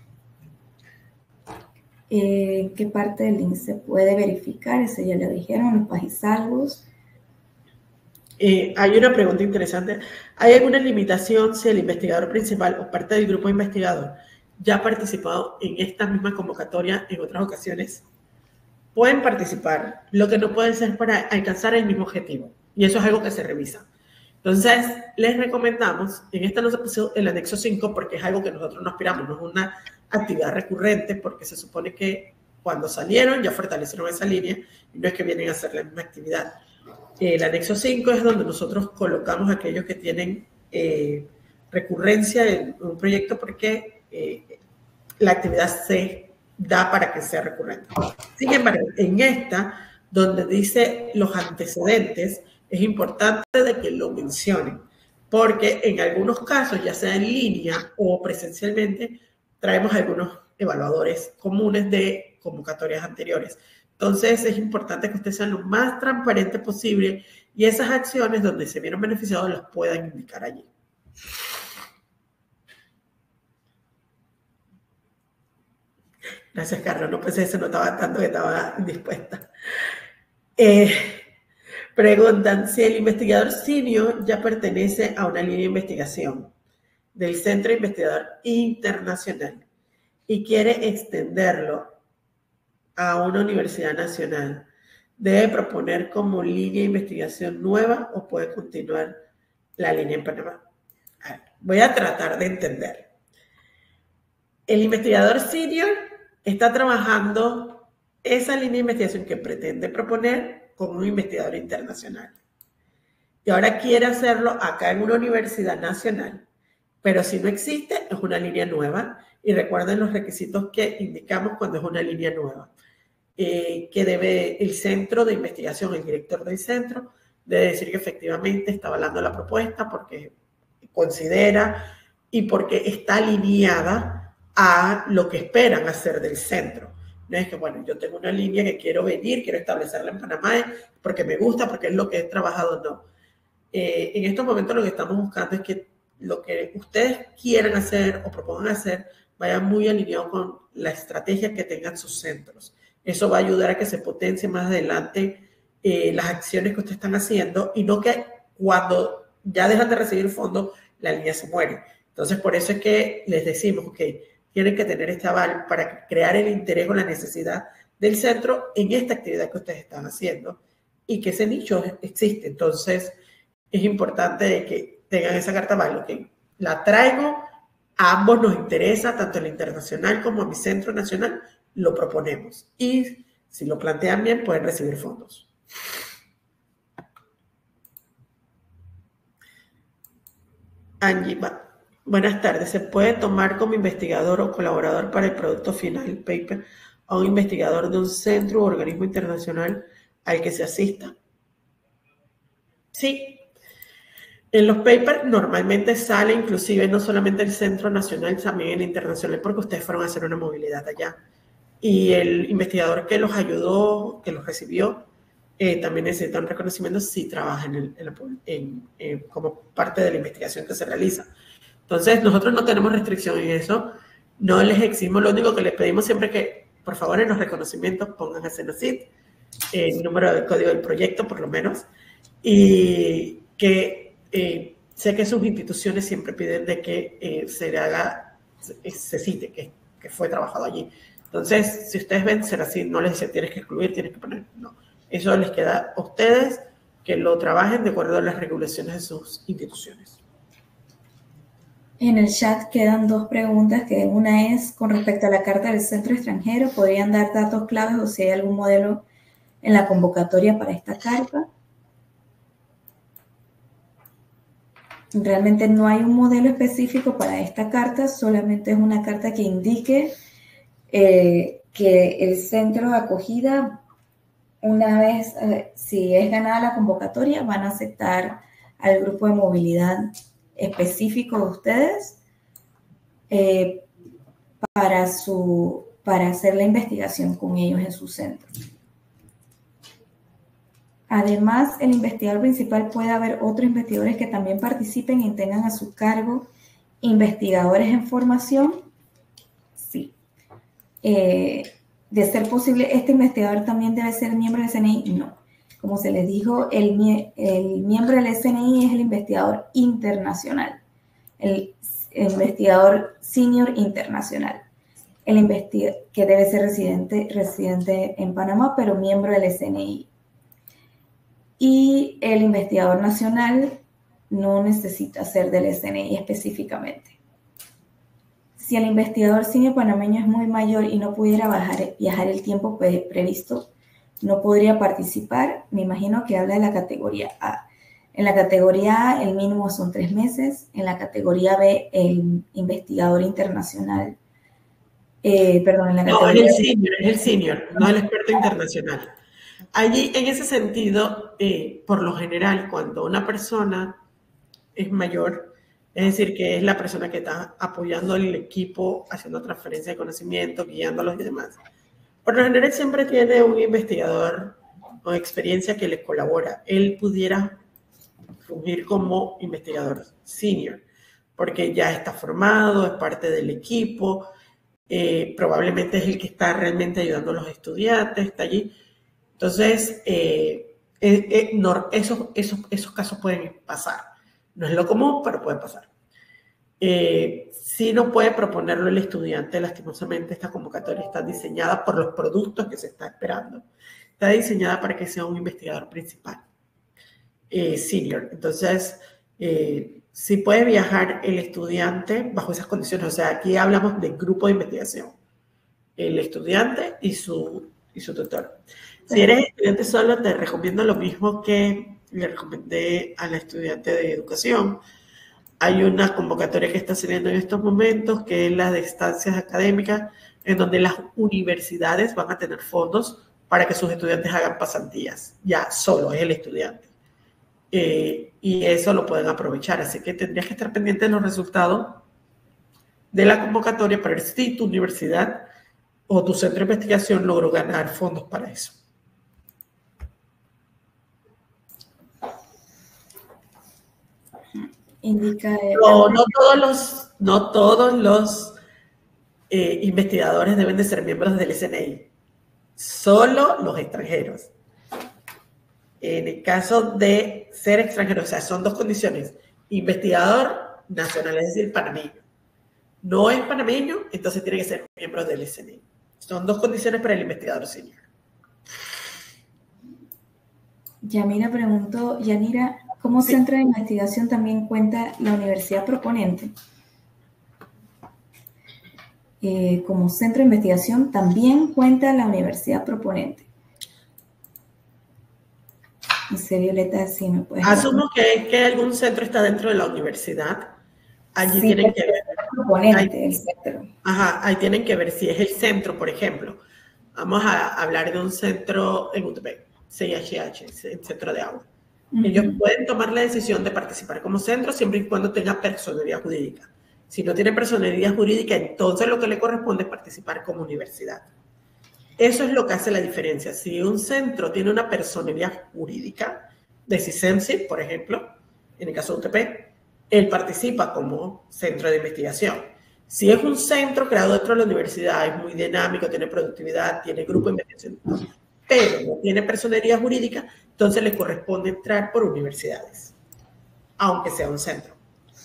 [SPEAKER 2] Eh, ¿Qué parte del link se puede verificar? Ese ya lo dijeron, los pagisalvos.
[SPEAKER 1] Eh, hay una pregunta interesante. ¿Hay alguna limitación si el investigador principal o parte del grupo investigador ya ha participado en esta misma convocatoria en otras ocasiones? Pueden participar, lo que no pueden ser para alcanzar el mismo objetivo. Y eso es algo que se revisa. Entonces, les recomendamos, en esta no se puso el anexo cinco porque es algo que nosotros no aspiramos, no es una actividad recurrente, porque se supone que cuando salieron ya fortalecieron esa línea y no es que vienen a hacer la misma actividad. El anexo cinco es donde nosotros colocamos a aquellos que tienen eh, recurrencia en un proyecto porque eh, la actividad se da para que sea recurrente. Sin embargo, en esta, donde dice los antecedentes, es importante de que lo mencionen, porque en algunos casos, ya sea en línea o presencialmente, traemos algunos evaluadores comunes de convocatorias anteriores. Entonces, es importante que ustedes sean lo más transparentes posible y esas acciones donde se vieron beneficiados las puedan indicar allí. Gracias, Carlos. No pensé que se notaba tanto que estaba indispuesta. Eh, preguntan si el investigador senior ya pertenece a una línea de investigación del Centro Investigador Internacional y quiere extenderlo a una universidad nacional. ¿Debe proponer como línea de investigación nueva o puede continuar la línea en Panamá? A ver, voy a tratar de entender. El investigador senior está trabajando esa línea de investigación que pretende proponer con un investigador internacional. Y ahora quiere hacerlo acá en una universidad nacional. Pero si no existe, es una línea nueva. Y recuerden los requisitos que indicamos cuando es una línea nueva. Eh, que debe el centro de investigación, el director del centro, debe decir que efectivamente está avalando la propuesta porque considera y porque está alineada a lo que esperan hacer del centro. No es que, bueno, yo tengo una línea que quiero venir, quiero establecerla en Panamá porque me gusta, porque es lo que he trabajado, no. Eh, en estos momentos lo que estamos buscando es que lo que ustedes quieran hacer o propongan hacer vaya muy alineado con la estrategia que tengan sus centros. Eso va a ayudar a que se potencie más adelante eh, las acciones que ustedes están haciendo y no que cuando ya dejan de recibir fondos, la línea se muere. Entonces, por eso es que les decimos que tienen que tener este aval para crear el interés o la necesidad del centro en esta actividad que ustedes están haciendo y que ese nicho existe. Entonces, es importante que tengan esa carta aval. Que la traigo, a ambos nos interesa, tanto el internacional como a mi centro nacional, lo proponemos. Y si lo plantean bien, pueden recibir fondos. Angie, buenas tardes. ¿Se puede tomar como investigador o colaborador para el producto final, el paper, a un investigador de un centro u organismo internacional al que se asista? Sí. En los papers normalmente sale inclusive no solamente el centro nacional, también el internacional, porque ustedes fueron a hacer una movilidad allá. Y el investigador que los ayudó, que los recibió, eh, también necesita un reconocimiento si trabaja en el, en, en, en, como parte de la investigación que se realiza. Entonces, nosotros no tenemos restricción en eso, no les exigimos, lo único que les pedimos siempre es que, por favor, en los reconocimientos pongan a Cenacit, el número de código del proyecto, por lo menos, y que eh, sé que sus instituciones siempre piden de que eh, se haga, se, se cite que, que fue trabajado allí. Entonces, si ustedes ven, será así, no les dicen tienes que excluir, tienes que poner, no. Eso les queda a ustedes que lo trabajen de acuerdo a las regulaciones de sus instituciones.
[SPEAKER 2] En el chat quedan dos preguntas, que una es con respecto a la carta del centro extranjero, ¿podrían dar datos claves o si hay algún modelo en la convocatoria para esta carta? Realmente no hay un modelo específico para esta carta, solamente es una carta que indique Eh, que el centro de acogida, una vez, eh, si es ganada la convocatoria, van a aceptar al grupo de movilidad específico de ustedes eh, para, su, para hacer la investigación con ellos en su centro. Además, el investigador principal puede haber otros investigadores que también participen y tengan a su cargo investigadores en formación. Sí. Eh, de ser posible, ¿este investigador también debe ser miembro del S N I? No. Como se les dijo, el, el miembro del S N I es el investigador internacional, el, el investigador senior internacional, el investigador que debe ser residente, residente en Panamá, pero miembro del S N I. Y el investigador nacional no necesita ser del S N I específicamente. Si el investigador senior panameño es muy mayor y no pudiera bajar, viajar el tiempo pre previsto, no podría participar. Me imagino que habla de la categoría A. En la categoría A el mínimo son tres meses. En la categoría B el investigador internacional. Eh, perdón, en la categoría
[SPEAKER 1] No, es el senior, es el senior, no el experto internacional. Allí, en ese sentido, eh, por lo general, cuando una persona es mayor, Es decir, que es la persona que está apoyando al equipo, haciendo transferencia de conocimiento, guiándolos y demás. Por lo general siempre tiene un investigador con experiencia que le colabora. Él pudiera fungir como investigador senior, porque ya está formado, es parte del equipo, eh, probablemente es el que está realmente ayudando a los estudiantes, está allí. Entonces, eh, eh, eh, no, esos, esos, esos casos pueden pasar. No es lo común, pero puede pasar. Eh, sí no puede proponerlo el estudiante, lastimosamente esta convocatoria está diseñada por los productos que se está esperando. Está diseñada para que sea un investigador principal, eh, senior. Entonces, eh, sí puede viajar el estudiante bajo esas condiciones. O sea, aquí hablamos de grupo de investigación. El estudiante y su, y su tutor. Si eres estudiante solo, te recomiendo lo mismo que le recomendé a la estudiante de educación. Hay una convocatoria que está saliendo en estos momentos, que es la de estancias académicas, en donde las universidades van a tener fondos para que sus estudiantes hagan pasantías. Ya solo es el estudiante. Eh, y eso lo pueden aprovechar. Así que tendrías que estar pendiente de los resultados de la convocatoria para ver si tu universidad o tu centro de investigación logró ganar fondos para eso.
[SPEAKER 2] Indica el...
[SPEAKER 1] no, no todos los, no todos los eh, investigadores deben de ser miembros del S N I, solo los extranjeros. En el caso de ser extranjero, o sea, son dos condiciones: investigador nacional, es decir, panameño. No es panameño, entonces tiene que ser miembro del S N I. Son dos condiciones para el investigador senior.
[SPEAKER 2] Yamira preguntó, Yanira, ¿cómo sí. centro de investigación también cuenta la universidad proponente? Eh, como centro de investigación también cuenta la universidad proponente. Dice Violeta, sí me puedes...
[SPEAKER 1] Asumo que, que algún centro está dentro de la universidad. Allí sí, tienen que ver.
[SPEAKER 2] Proponente del centro.
[SPEAKER 1] Ajá, ahí tienen que ver si es el centro, por ejemplo. Vamos a hablar de un centro en U T P, C I H H, el centro de agua. Uh-huh. Ellos pueden tomar la decisión de participar como centro siempre y cuando tenga personería jurídica. Si no tiene personería jurídica, entonces lo que le corresponde es participar como universidad. Eso es lo que hace la diferencia. Si un centro tiene una personería jurídica, de CISEMSI, por ejemplo, en el caso de U T P, él participa como centro de investigación. Si es un centro creado dentro de la universidad, es muy dinámico, tiene productividad, tiene grupo de investigación, pero no tiene personería jurídica, entonces le corresponde entrar por universidades, aunque sea un centro.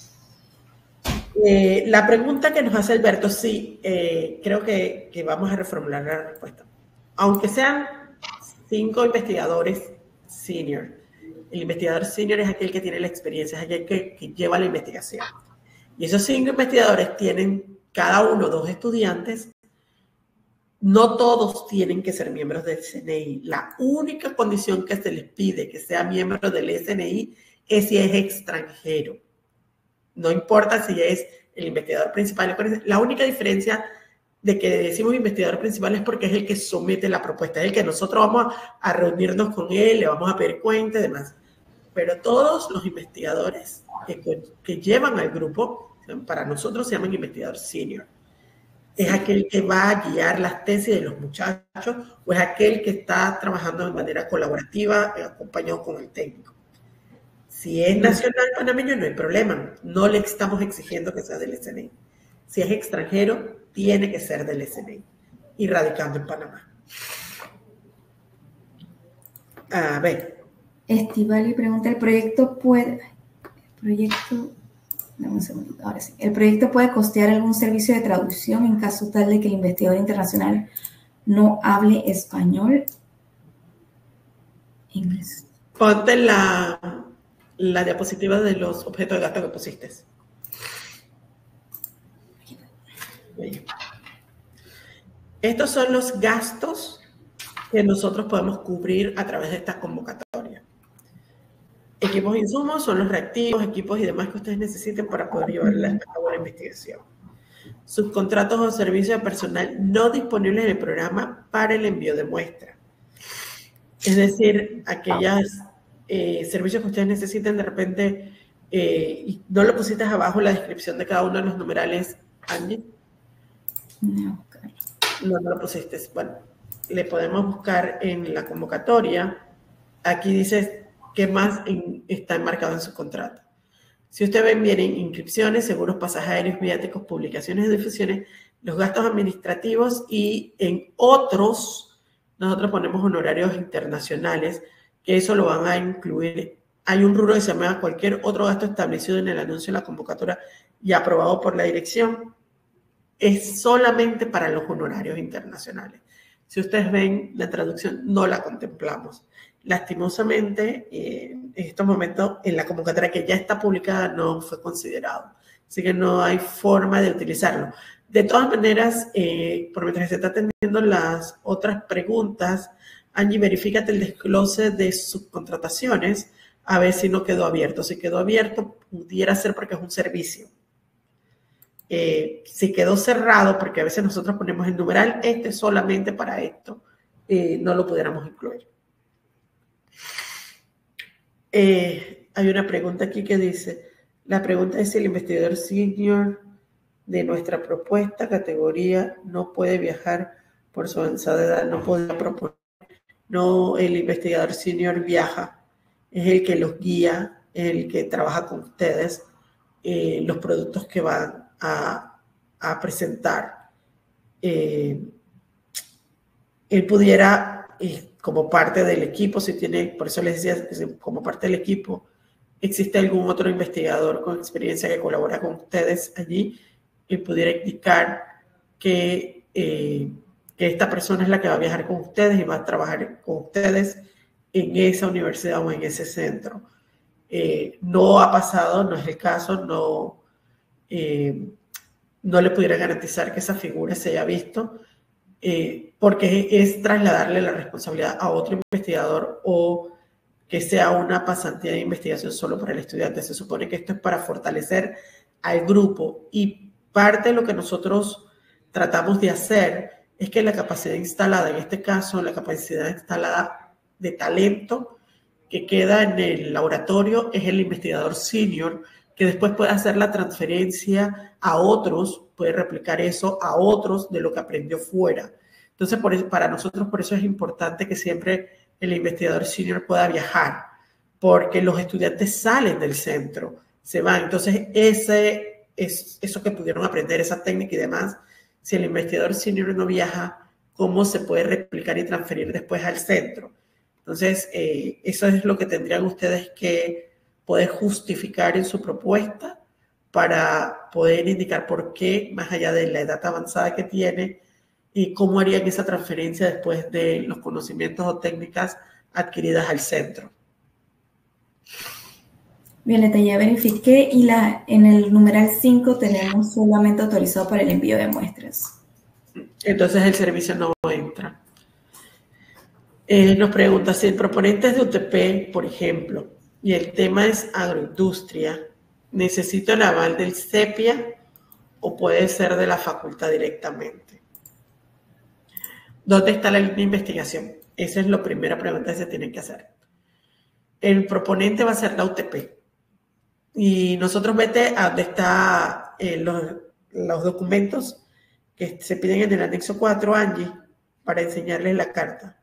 [SPEAKER 1] Eh, la pregunta que nos hace Alberto, sí, eh, creo que, que vamos a reformular la respuesta. Aunque sean cinco investigadores senior, el investigador senior es aquel que tiene la experiencia, es aquel que, que lleva la investigación. Y esos cinco investigadores tienen cada uno dos estudiantes. No todos tienen que ser miembros del S N I. La única condición que se les pide que sea miembro del S N I es si es extranjero. No importa si es el investigador principal. La única diferencia de que decimos investigador principal es porque es el que somete la propuesta, es el que nosotros vamos a reunirnos con él, le vamos a pedir cuenta y demás. Pero todos los investigadores que, que llevan al grupo, para nosotros se llaman investigador senior. Es aquel que va a guiar las tesis de los muchachos o es aquel que está trabajando de manera colaborativa, acompañado con el técnico. Si es nacional panameño, no hay problema. No le estamos exigiendo que sea del S N I. Si es extranjero, tiene que ser del S N I y radicando en Panamá. A ver.
[SPEAKER 2] Estivali pregunta, ¿el proyecto puede... El proyecto... Dame un segundito, ahora sí. ¿El proyecto puede costear algún servicio de traducción en caso tal de que el investigador internacional no hable español? Inglés.
[SPEAKER 1] Ponte la, la diapositiva de los objetos de gasto que pusiste. Estos son los gastos que nosotros podemos cubrir a través de esta convocatoria. Equipos e insumos son los reactivos, equipos y demás que ustedes necesiten para poder llevar a cabo la investigación. Subcontratos o servicios de personal no disponibles en el programa para el envío de muestra. Es decir, aquellos eh, servicios que ustedes necesiten, de repente Eh, y no lo pusiste abajo la descripción de cada uno de los numerales, Angie.
[SPEAKER 2] No,
[SPEAKER 1] no, no lo pusiste. Bueno, le podemos buscar en la convocatoria. Aquí dice qué más en, está enmarcado en su contrato. Si usted ven, vienen inscripciones, seguros pasajes aéreos, viáticos, publicaciones y difusiones, los gastos administrativos y en otros, nosotros ponemos honorarios internacionales, que eso lo van a incluir. Hay un rubro que se llama cualquier otro gasto establecido en el anuncio de la convocatoria y aprobado por la dirección. Es solamente para los honorarios internacionales. Si ustedes ven la traducción, no la contemplamos. Lastimosamente, eh, en estos momentos, en la convocatoria que ya está publicada, no fue considerado. Así que no hay forma de utilizarlo. De todas maneras, eh, por mientras se está atendiendo las otras preguntas, Angie, verifícate el desglose de subcontrataciones, a ver si no quedó abierto. Si quedó abierto, pudiera ser porque es un servicio. Eh, si quedó cerrado, porque a veces nosotros ponemos el numeral este solamente para esto, eh, no lo pudiéramos incluir. Eh, hay una pregunta aquí que dice, la pregunta es si el investigador senior de nuestra propuesta categoría no puede viajar por su avanzada edad, no puede proponer. No, el investigador senior viaja, es el que los guía, es el que trabaja con ustedes, eh, los productos que van a, a presentar. Eh, él pudiera, eh, como parte del equipo, si tiene, por eso les decía, como parte del equipo, existe algún otro investigador con experiencia que colabora con ustedes allí, y pudiera indicar que, eh, que esta persona es la que va a viajar con ustedes y va a trabajar con ustedes en esa universidad o en ese centro. Eh, no ha pasado, no es el caso, no, eh, no le pudiera garantizar que esa figura se haya visto, eh, porque es trasladarle la responsabilidad a otro investigador o que sea una pasantía de investigación solo para el estudiante. Se supone que esto es para fortalecer al grupo, y parte de lo que nosotros tratamos de hacer es que la capacidad instalada, en este caso la capacidad instalada de talento que queda en el laboratorio, es el investigador senior, que después puede hacer la transferencia a otros, puede replicar eso a otros de lo que aprendió fuera. Entonces, por eso, para nosotros, por eso es importante que siempre el investigador senior pueda viajar, porque los estudiantes salen del centro, se van. Entonces, ese, es, eso que pudieron aprender, esa técnica y demás, si el investigador senior no viaja, ¿cómo se puede replicar y transferir después al centro? Entonces, eh, eso es lo que tendrían ustedes que poder justificar en su propuesta para poder indicar por qué, más allá de la edad avanzada que tiene, y cómo harían esa transferencia después de los conocimientos o técnicas adquiridas al centro.
[SPEAKER 2] Violeta, ya verifiqué y la, en el numeral cinco tenemos solamente autorizado para el envío de muestras.
[SPEAKER 1] Entonces el servicio no entra. Eh, nos pregunta si el proponente es de U T P, por ejemplo, y el tema es agroindustria, ¿necesito el aval del CEPIA o puede ser de la facultad directamente? ¿Dónde está la línea de investigación? Esa es la primera pregunta que se tiene que hacer. El proponente va a ser la U T P. Y nosotros vete a donde están eh, los, los documentos que se piden en el anexo cuatro, Angie, para enseñarles la carta.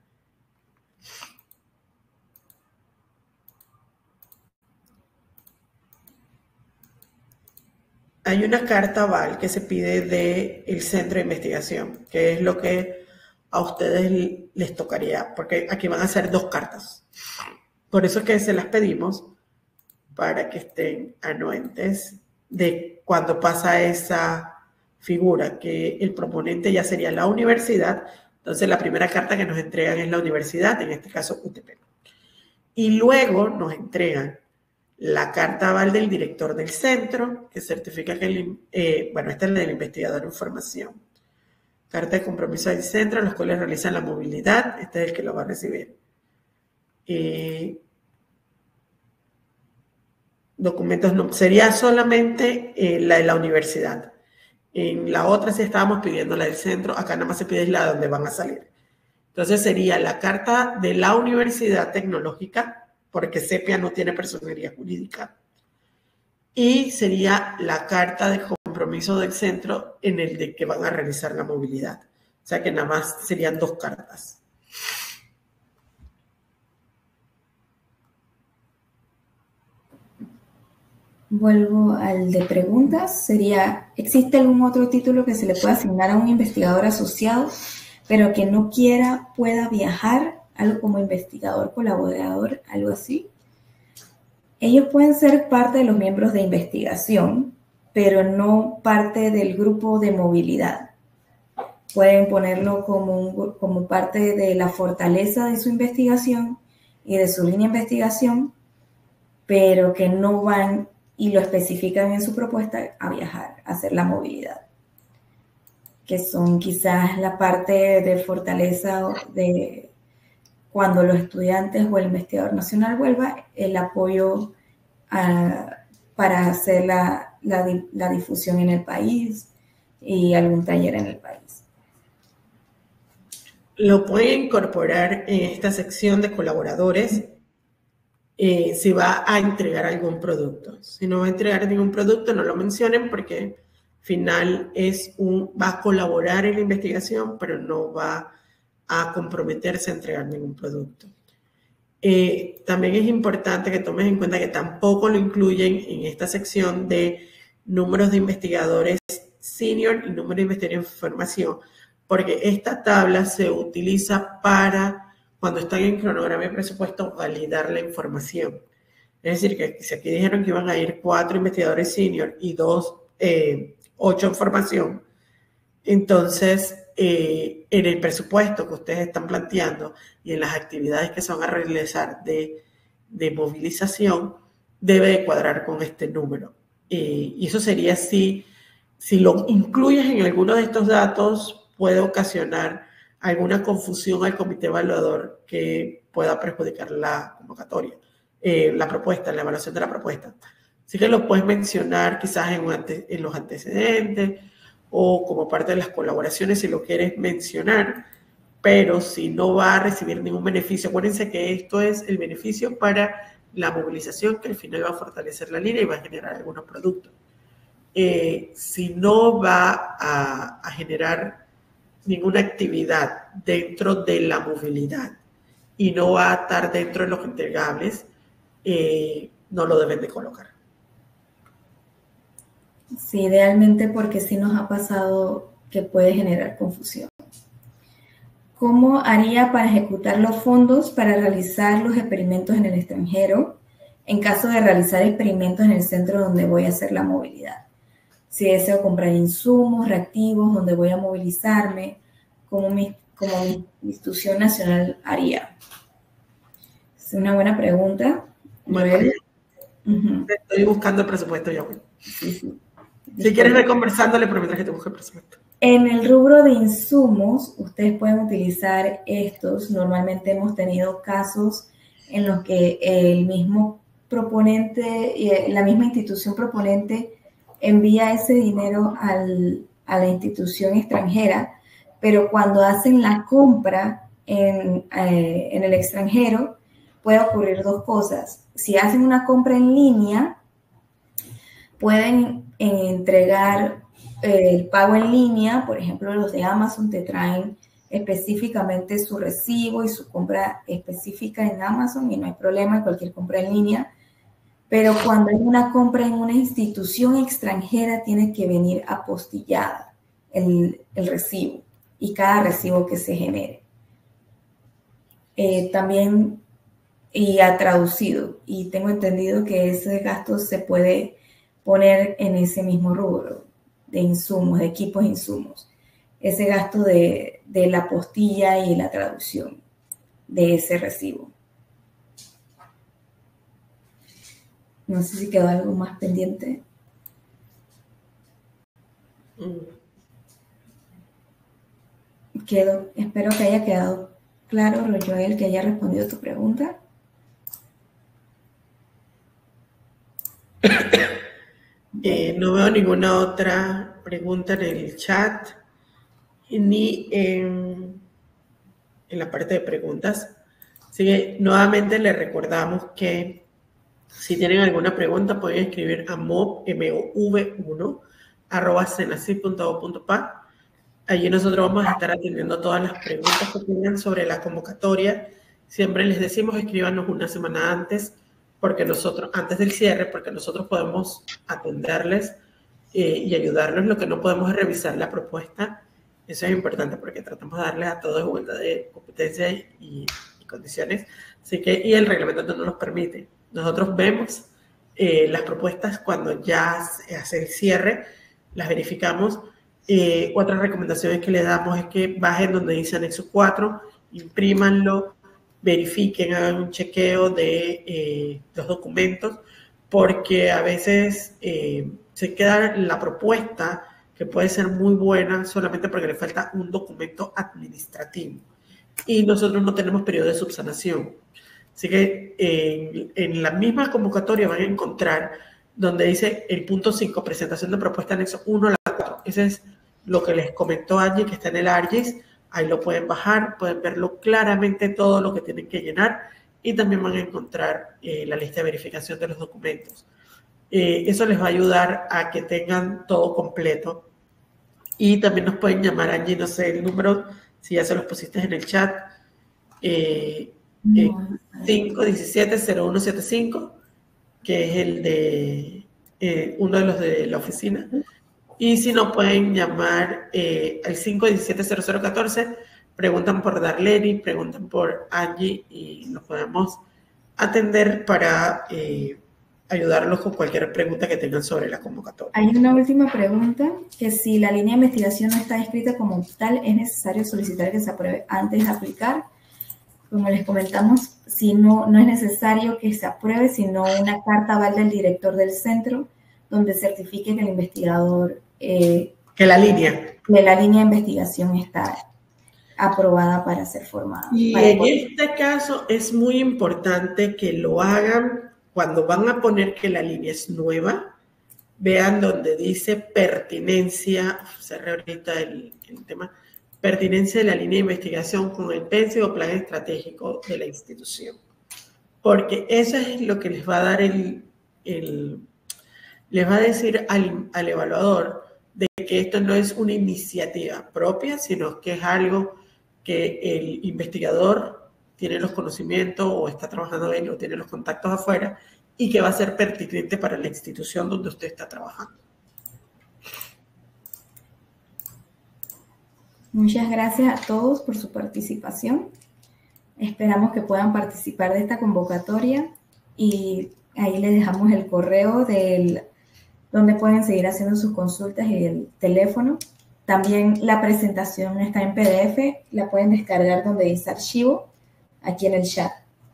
[SPEAKER 1] Hay una carta aval que se pide del centro de investigación, que es lo que a ustedes les tocaría, porque aquí van a ser dos cartas. Por eso es que se las pedimos, para que estén anuentes de cuando pasa esa figura, que el proponente ya sería la universidad. Entonces la primera carta que nos entregan es la universidad, en este caso U T P. Y luego nos entregan la carta aval del director del centro, que certifica que, el, eh, bueno, esta es la del investigador en formación. Carta de compromiso del centro, los cuales realizan la movilidad, este es el que lo va a recibir. Eh, documentos no, sería solamente eh, la de la universidad. En la otra sí estábamos pidiendo la del centro, acá nada más se pide la de donde van a salir. Entonces sería la carta de la Universidad Tecnológica, porque CEPIA no tiene personería jurídica. y sería la carta de compromiso del centro en el de que van a realizar la movilidad. O sea que nada más serían dos cartas.
[SPEAKER 2] Vuelvo al de preguntas. Sería, ¿existe algún otro título que se le pueda asignar a un investigador asociado, pero que no quiera, pueda viajar? Algo como investigador, colaborador, algo así. Ellos pueden ser parte de los miembros de investigación, pero no parte del grupo de movilidad. Pueden ponerlo como, un, como parte de la fortaleza de su investigación y de su línea de investigación, pero que no van, y lo especifican en su propuesta, a viajar, a hacer la movilidad. Que son quizás la parte de fortaleza de cuando los estudiantes o el investigador nacional vuelva, el apoyo a, para hacer la, la, la difusión en el país y algún taller en el país.
[SPEAKER 1] Lo puede incorporar en esta sección de colaboradores eh, si va a entregar algún producto. Si no va a entregar ningún producto, no lo mencionen porque al final es un, va a colaborar en la investigación, pero no va a comprometerse a entregar ningún producto. Eh, también es importante que tomes en cuenta que tampoco lo incluyen en esta sección de números de investigadores senior y números de investigadores en formación, porque esta tabla se utiliza para, cuando están en cronograma de presupuesto, validar la información. Es decir, que si aquí dijeron que iban a ir cuatro investigadores senior y dos, eh, ocho en formación, entonces eh, en el presupuesto que ustedes están planteando y en las actividades que se van a realizar de, de movilización, debe de cuadrar con este número. Eh, y eso sería si, si lo incluyes en alguno de estos datos, puede ocasionar alguna confusión al comité evaluador que pueda perjudicar la convocatoria, eh, la propuesta, la evaluación de la propuesta. Así que lo puedes mencionar quizás en, ante, en los antecedentes o como parte de las colaboraciones si lo quieres mencionar, pero si no va a recibir ningún beneficio, acuérdense que esto es el beneficio para la movilización que al final va a fortalecer la línea y va a generar algunos productos. Eh, si no va a, a generar ninguna actividad dentro de la movilidad y no va a estar dentro de los entregables, eh, no lo deben de colocar.
[SPEAKER 2] Sí, idealmente porque sí nos ha pasado que puede generar confusión. ¿Cómo haría para ejecutar los fondos para realizar los experimentos en el extranjero en caso de realizar experimentos en el centro donde voy a hacer la movilidad? Si deseo comprar insumos, reactivos, donde voy a movilizarme, como mi, como mi institución nacional haría. Es una buena pregunta.
[SPEAKER 1] Bueno, uh-huh. Estoy buscando el presupuesto ya.
[SPEAKER 2] Sí, sí.
[SPEAKER 1] Si quieres ver conversándole, pero mientras que te busque el presupuesto.
[SPEAKER 2] En el rubro de insumos, ustedes pueden utilizar estos. Normalmente hemos tenido casos en los que el mismo proponente, la misma institución proponente envía ese dinero al, a la institución extranjera, pero cuando hacen la compra en, eh, en el extranjero, puede ocurrir dos cosas. Si hacen una compra en línea, pueden eh, entregar eh, el pago en línea. Por ejemplo, los de Amazon te traen específicamente su recibo y su compra específica en Amazon y no hay problema en cualquier compra en línea. Pero cuando hay una compra en una institución extranjera, tiene que venir apostillada el, el recibo y cada recibo que se genere. Eh, también, y ha traducido. Y tengo entendido que ese gasto se puede poner en ese mismo rubro de insumos, de equipos e insumos. Ese gasto de, de la apostilla y la traducción de ese recibo. No sé si quedó algo más pendiente. Quedó, espero que haya quedado claro, Rojoel, que haya respondido tu pregunta.
[SPEAKER 1] Eh, no veo ninguna otra pregunta en el chat ni en, en la parte de preguntas. Así que nuevamente le recordamos que Si tienen alguna pregunta, pueden escribir a mov uno arroba cenacid punto go punto pa. Allí nosotros vamos a estar atendiendo todas las preguntas que tengan sobre la convocatoria. Siempre les decimos, escríbanos una semana antes, porque nosotros, antes del cierre, porque nosotros podemos atenderles eh, y ayudarlos. Lo que no podemos es revisar la propuesta. Eso es importante porque tratamos de darles a todos igualdad de competencias y, y condiciones. Así que, y el reglamento no nos permite. Nosotros vemos eh, las propuestas cuando ya se hace el cierre, las verificamos. Eh, otras recomendaciones que le damos es que bajen donde dice anexo cuatro, imprímanlo, verifiquen, hagan un chequeo de eh, los documentos, porque a veces eh, se queda la propuesta que puede ser muy buena solamente porque le falta un documento administrativo y nosotros no tenemos periodo de subsanación. Así que eh, en la misma convocatoria van a encontrar donde dice el punto cinco, presentación de propuesta anexo uno a la cuatro. Ese es lo que les comentó Angie, que está en el ARGIS. Ahí lo pueden bajar, pueden verlo claramente todo lo que tienen que llenar y también van a encontrar eh, la lista de verificación de los documentos. Eh, eso les va a ayudar a que tengan todo completo. Y también nos pueden llamar, Angie, no sé el número, si ya se los pusiste en el chat, eh, eh, cinco uno siete cero uno siete cinco, que es el de eh, uno de los de la oficina. Y si no, pueden llamar eh, al cinco uno siete cero cero uno cuatro, preguntan por Darlene, preguntan por Angie y nos podemos atender para eh, ayudarlos con cualquier pregunta que tengan sobre la convocatoria.
[SPEAKER 2] Hay una última pregunta, que si la línea de investigación no está escrita como tal, ¿es necesario solicitar que se apruebe antes de aplicar? Como les comentamos, si no, no es necesario que se apruebe, sino una carta aval del director del centro donde certifique que el investigador... Eh,
[SPEAKER 1] que la línea.
[SPEAKER 2] Que la línea de investigación está aprobada para ser formada.
[SPEAKER 1] Y
[SPEAKER 2] para
[SPEAKER 1] en
[SPEAKER 2] poder...
[SPEAKER 1] este caso es muy importante que lo hagan cuando van a poner que la línea es nueva. Vean donde dice pertinencia, cerré ahorita el, el tema, pertinencia de la línea de investigación con el PENSE o plan estratégico de la institución. Porque eso es lo que les va a dar el, el les va a decir al, al evaluador de que esto no es una iniciativa propia, sino que es algo que el investigador tiene los conocimientos o está trabajando en o tiene los contactos afuera y que va a ser pertinente para la institución donde usted está trabajando.
[SPEAKER 2] Muchas gracias a todos por su participación. Esperamos que puedan participar de esta convocatoria y ahí les dejamos el correo del, donde pueden seguir haciendo sus consultas y el teléfono. También la presentación está en P D F, la pueden descargar donde dice archivo, aquí en el chat.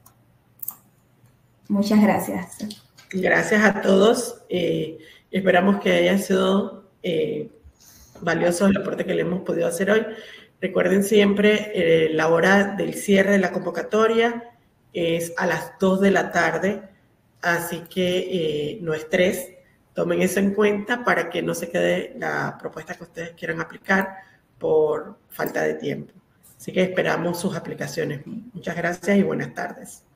[SPEAKER 2] Muchas gracias.
[SPEAKER 1] Gracias a todos. Eh, esperamos que haya sido eh, valioso el aporte que le hemos podido hacer hoy. Recuerden siempre, eh, la hora del cierre de la convocatoria es a las dos de la tarde, así que eh, no estrés. Tomen eso en cuenta para que no se quede la propuesta que ustedes quieran aplicar por falta de tiempo. Así que esperamos sus aplicaciones. Muchas gracias y buenas tardes.